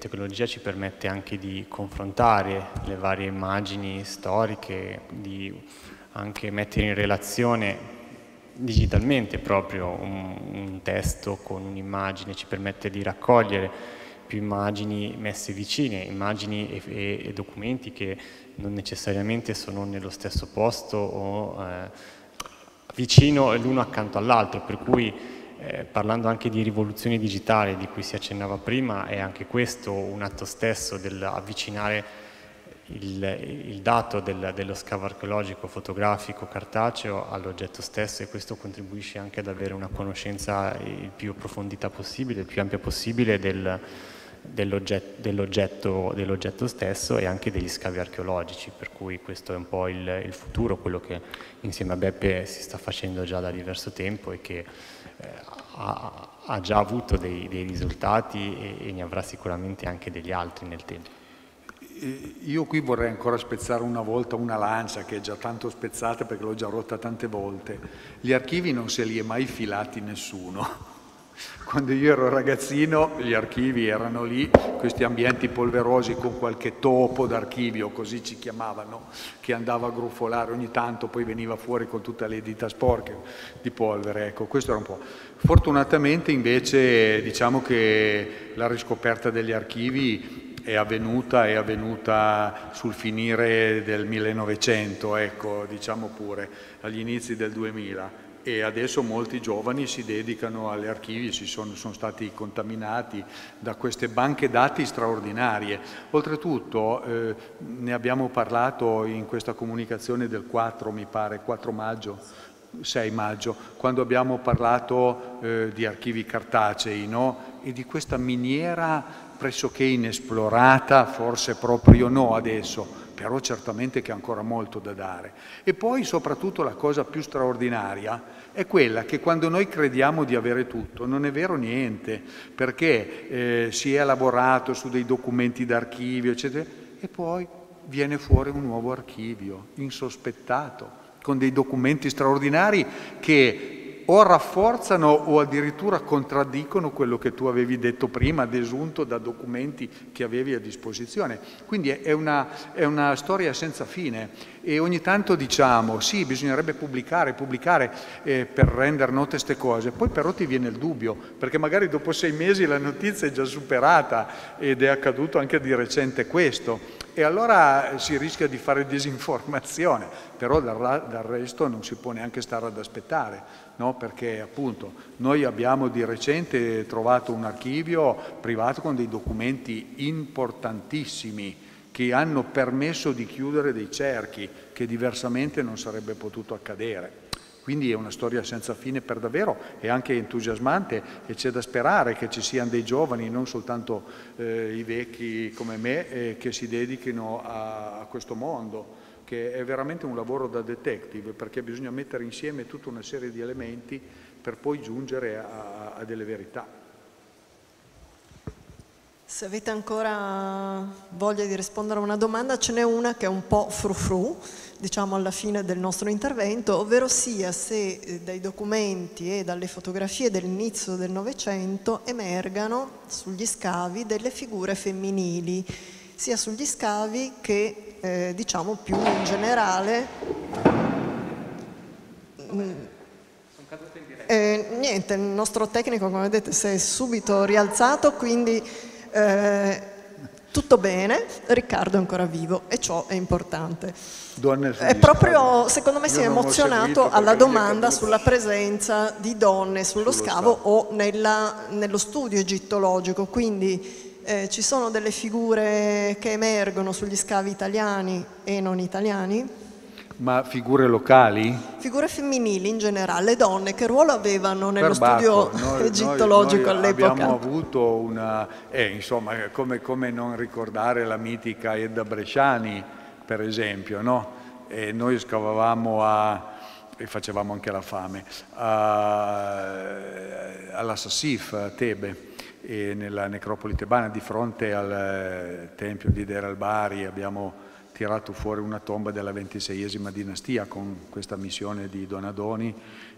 tecnologia ci permette anche di confrontare le varie immagini storiche, di anche mettere in relazione digitalmente proprio un, un testo con un'immagine, ci permette di raccogliere più immagini messe vicine, immagini e, e, e documenti che non necessariamente sono nello stesso posto o eh, vicino l'uno accanto all'altro, per cui Eh, parlando anche di rivoluzione digitale di cui si accennava prima, è anche questo un atto stesso dell'avvicinare il, il dato del, dello scavo archeologico, fotografico, cartaceo all'oggetto stesso, e questo contribuisce anche ad avere una conoscenza il più approfondita possibile, il più ampia possibile del, dell'oggetto, dell'oggetto, dell'oggetto stesso e anche degli scavi archeologici, per cui questo è un po' il, il futuro, quello che insieme a Beppe si sta facendo già da diverso tempo e che eh, ha, ha già avuto dei, dei risultati e, e ne avrà sicuramente anche degli altri nel tempo. Io qui vorrei ancora spezzare una volta una lancia che è già tanto spezzata perché l'ho già rotta tante volte. Gli archivi non se li è mai filati nessuno. Quando io ero ragazzino gli archivi erano lì, questi ambienti polverosi con qualche topo d'archivio, così ci chiamavano, che andava a grufolare ogni tanto, poi veniva fuori con tutte le dita sporche di polvere, ecco, questo era un po'. Fortunatamente invece diciamo che la riscoperta degli archivi è avvenuta, è avvenuta sul finire del millenovecento, ecco, diciamo pure, agli inizi del duemila. E adesso molti giovani si dedicano agli archivi, si sono, sono stati contaminati da queste banche dati straordinarie. Oltretutto eh, ne abbiamo parlato in questa comunicazione del quattro, mi pare, quattro maggio, sei maggio, quando abbiamo parlato eh, di archivi cartacei, no? E di questa miniera pressoché inesplorata, forse proprio no adesso, però certamente che ha ancora molto da dare. E poi soprattutto la cosa più straordinaria è quella che quando noi crediamo di avere tutto non è vero niente, perché eh, si è lavorato su dei documenti d'archivio, eccetera, e poi viene fuori un nuovo archivio, insospettato, con dei documenti straordinari che o rafforzano o addirittura contraddicono quello che tu avevi detto prima, desunto da documenti che avevi a disposizione. Quindi è una, è una storia senza fine e ogni tanto diciamo sì, bisognerebbe pubblicare, pubblicare eh, per rendere note queste cose, poi però ti viene il dubbio, perché magari dopo sei mesi la notizia è già superata ed è accaduto anche di recente questo. E allora si rischia di fare disinformazione, però dal, dal resto non si può neanche stare ad aspettare, no? Perché appunto noi abbiamo di recente trovato un archivio privato con dei documenti importantissimi che hanno permesso di chiudere dei cerchi che diversamente non sarebbe potuto accadere. Quindi è una storia senza fine per davvero e anche entusiasmante, e c'è da sperare che ci siano dei giovani, non soltanto eh, i vecchi come me, eh, che si dedichino a, a questo mondo, che è veramente un lavoro da detective, perché bisogna mettere insieme tutta una serie di elementi per poi giungere a, a delle verità. Se avete ancora voglia di rispondere a una domanda, ce n'è una che è un po' frufru, diciamo alla fine del nostro intervento, ovvero sia se eh, dai documenti e dalle fotografie dell'inizio del Novecento emergano sugli scavi delle figure femminili, sia sugli scavi che eh, diciamo più in generale. Eh, niente, il nostro tecnico, come vedete, si è subito rialzato, quindi eh, tutto bene, Riccardo è ancora vivo e ciò è importante. È proprio, secondo me, si è emozionato alla domanda sulla presenza di donne sullo, sullo scavo, scavo o nella, nello studio egittologico, quindi eh, ci sono delle figure che emergono sugli scavi italiani e non italiani. Ma figure locali? Figure femminili in generale, le donne, che ruolo avevano nello Perbacco. studio noi, egittologico noi, noi all'epoca? Abbiamo avuto una, eh, insomma, come, come non ricordare la mitica Edda Bresciani, per esempio, no? E noi scavavamo a, e facevamo anche la fame, a, alla Sassif, a Tebe, e nella necropoli tebana, di fronte al tempio di Der al-Bari, abbiamo tirato fuori una tomba della ventiseiesima dinastia con questa missione di Donadoni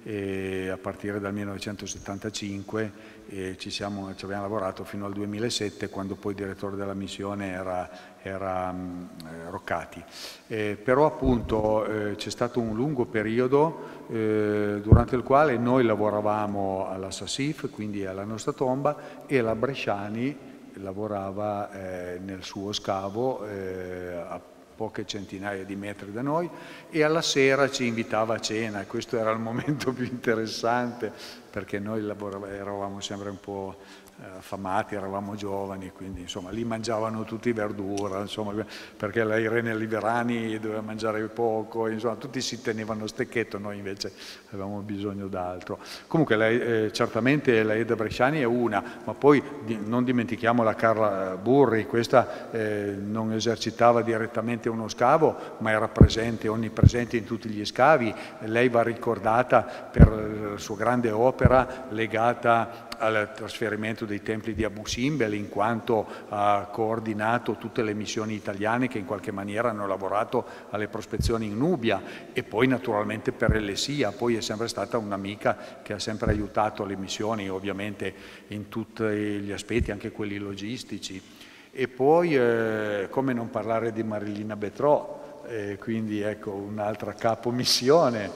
e a partire dal millenovecentosettantacinque e ci, siamo, ci abbiamo lavorato fino al duemilasette, quando poi il direttore della missione era, era um, Roccati. Eh, però appunto eh, c'è stato un lungo periodo eh, durante il quale noi lavoravamo alla Sassif, quindi alla nostra tomba, e la Bresciani lavorava eh, nel suo scavo eh, a poche centinaia di metri da noi, e alla sera ci invitava a cena, e questo era il momento più interessante perché noi eravamo sempre un po' affamati, eravamo giovani, quindi insomma lì mangiavano tutti verdura, insomma, perché la Irene Liverani doveva mangiare poco, insomma tutti si tenevano stecchetto, noi invece avevamo bisogno d'altro. Comunque lei, eh, certamente la Edda Bresciani è una, ma poi di, non dimentichiamo la Carla Burri, questa eh, non esercitava direttamente uno scavo, ma era presente, onnipresente in tutti gli scavi. Lei va ricordata per la sua grande opera legata al trasferimento dei templi di Abu Simbel, in quanto ha coordinato tutte le missioni italiane che in qualche maniera hanno lavorato alle prospezioni in Nubia, e poi naturalmente per Elessia. Poi è sempre stata un'amica che ha sempre aiutato le missioni, ovviamente in tutti gli aspetti, anche quelli logistici. E poi eh, come non parlare di Marilina Betrò, eh, quindi ecco un'altra capo missione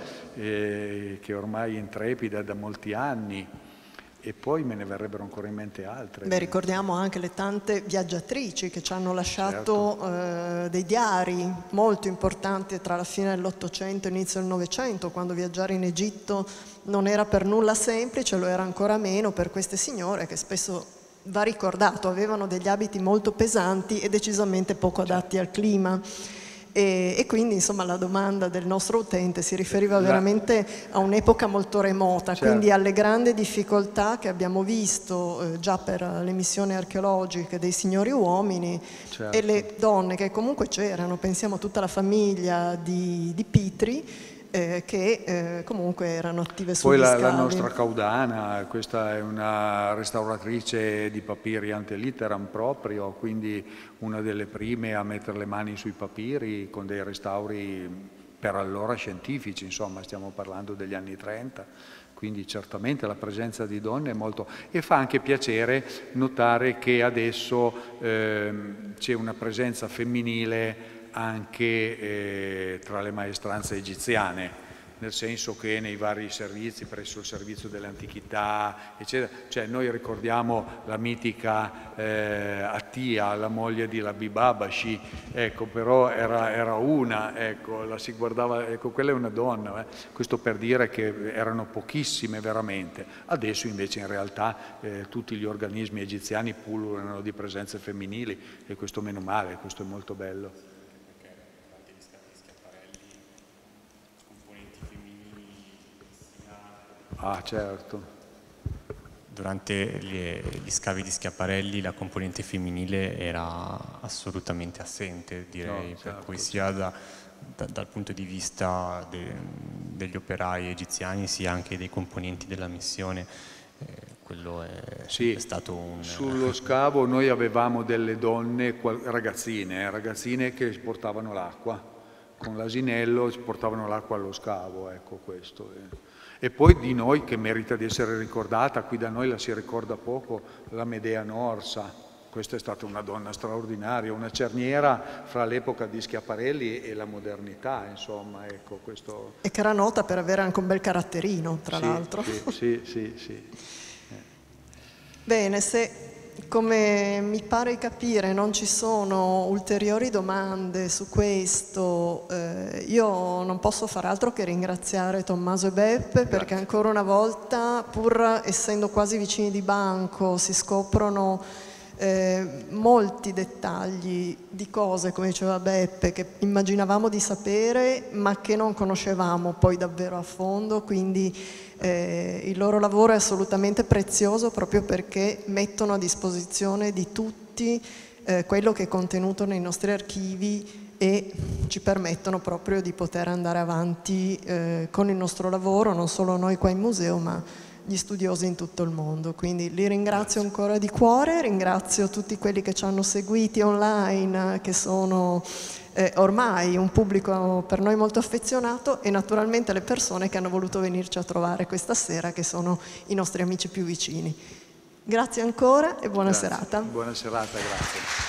eh, che ormai è intrepida da molti anni. E poi me ne verrebbero ancora in mente altre. Beh, ricordiamo anche le tante viaggiatrici che ci hanno lasciato certo. eh, dei diari molto importanti tra la fine dell'Ottocento e l'inizio del Novecento, quando viaggiare in Egitto non era per nulla semplice, lo era ancora meno per queste signore che spesso, va ricordato, avevano degli abiti molto pesanti e decisamente poco adatti certo. al clima. E, e quindi insomma la domanda del nostro utente si riferiva veramente a un'epoca molto remota, certo. quindi alle grandi difficoltà che abbiamo visto eh, già per le missioni archeologiche dei signori uomini, certo. e le donne che comunque c'erano, pensiamo a tutta la famiglia di, di Pitri, Eh, che eh, comunque erano attive sugli Poi la, scavi. la nostra Caudana, questa è una restauratrice di papiri ante litteram proprio, quindi una delle prime a mettere le mani sui papiri con dei restauri per allora scientifici, insomma stiamo parlando degli anni trenta, quindi certamente la presenza di donne è molto... E fa anche piacere notare che adesso eh, c'è una presenza femminile anche eh, tra le maestranze egiziane, nel senso che nei vari servizi, presso il servizio delle antichità, eccetera, cioè noi ricordiamo la mitica eh, Attia, la moglie di Labib Abashi, ecco, però era, era una, ecco, la si guardava, ecco, quella è una donna, eh. Questo per dire che erano pochissime veramente. Adesso invece in realtà eh, tutti gli organismi egiziani pullulano di presenze femminili, e questo meno male, questo è molto bello. Ah, certo. Durante gli, gli scavi di Schiaparelli la componente femminile era assolutamente assente, direi, no, certo, per cui sia da, da, dal punto di vista de, degli operai egiziani sia anche dei componenti della missione. Eh, quello è, sì, è stato un... Sullo scavo noi avevamo delle donne, ragazzine, ragazzine che portavano l'acqua, con l'asinello portavano l'acqua allo scavo, ecco questo. È. E poi di noi, che merita di essere ricordata, qui da noi la si ricorda poco, la Medea Norsa. Questa è stata una donna straordinaria, una cerniera fra l'epoca di Schiaparelli e la modernità, insomma, ecco questo... E che era nota per avere anche un bel caratterino, tra sì, l'altro. Sì, sì, sì, sì. Eh. Bene, se... Come mi pare di capire non ci sono ulteriori domande su questo, eh, io non posso far altro che ringraziare Tommaso e Beppe. Grazie. Perché ancora una volta, pur essendo quasi vicini di banco, si scoprono eh, molti dettagli di cose, come diceva Beppe, che immaginavamo di sapere ma che non conoscevamo poi davvero a fondo, quindi Eh, il loro lavoro è assolutamente prezioso proprio perché mettono a disposizione di tutti eh, quello che è contenuto nei nostri archivi e ci permettono proprio di poter andare avanti eh, con il nostro lavoro, non solo noi qua in museo ma gli studiosi in tutto il mondo. Quindi li ringrazio Grazie. ancora di cuore, ringrazio tutti quelli che ci hanno seguiti online, che sono eh, ormai un pubblico per noi molto affezionato, e naturalmente le persone che hanno voluto venirci a trovare questa sera, che sono i nostri amici più vicini. Grazie ancora e buona Grazie. serata. Buona serata, grazie.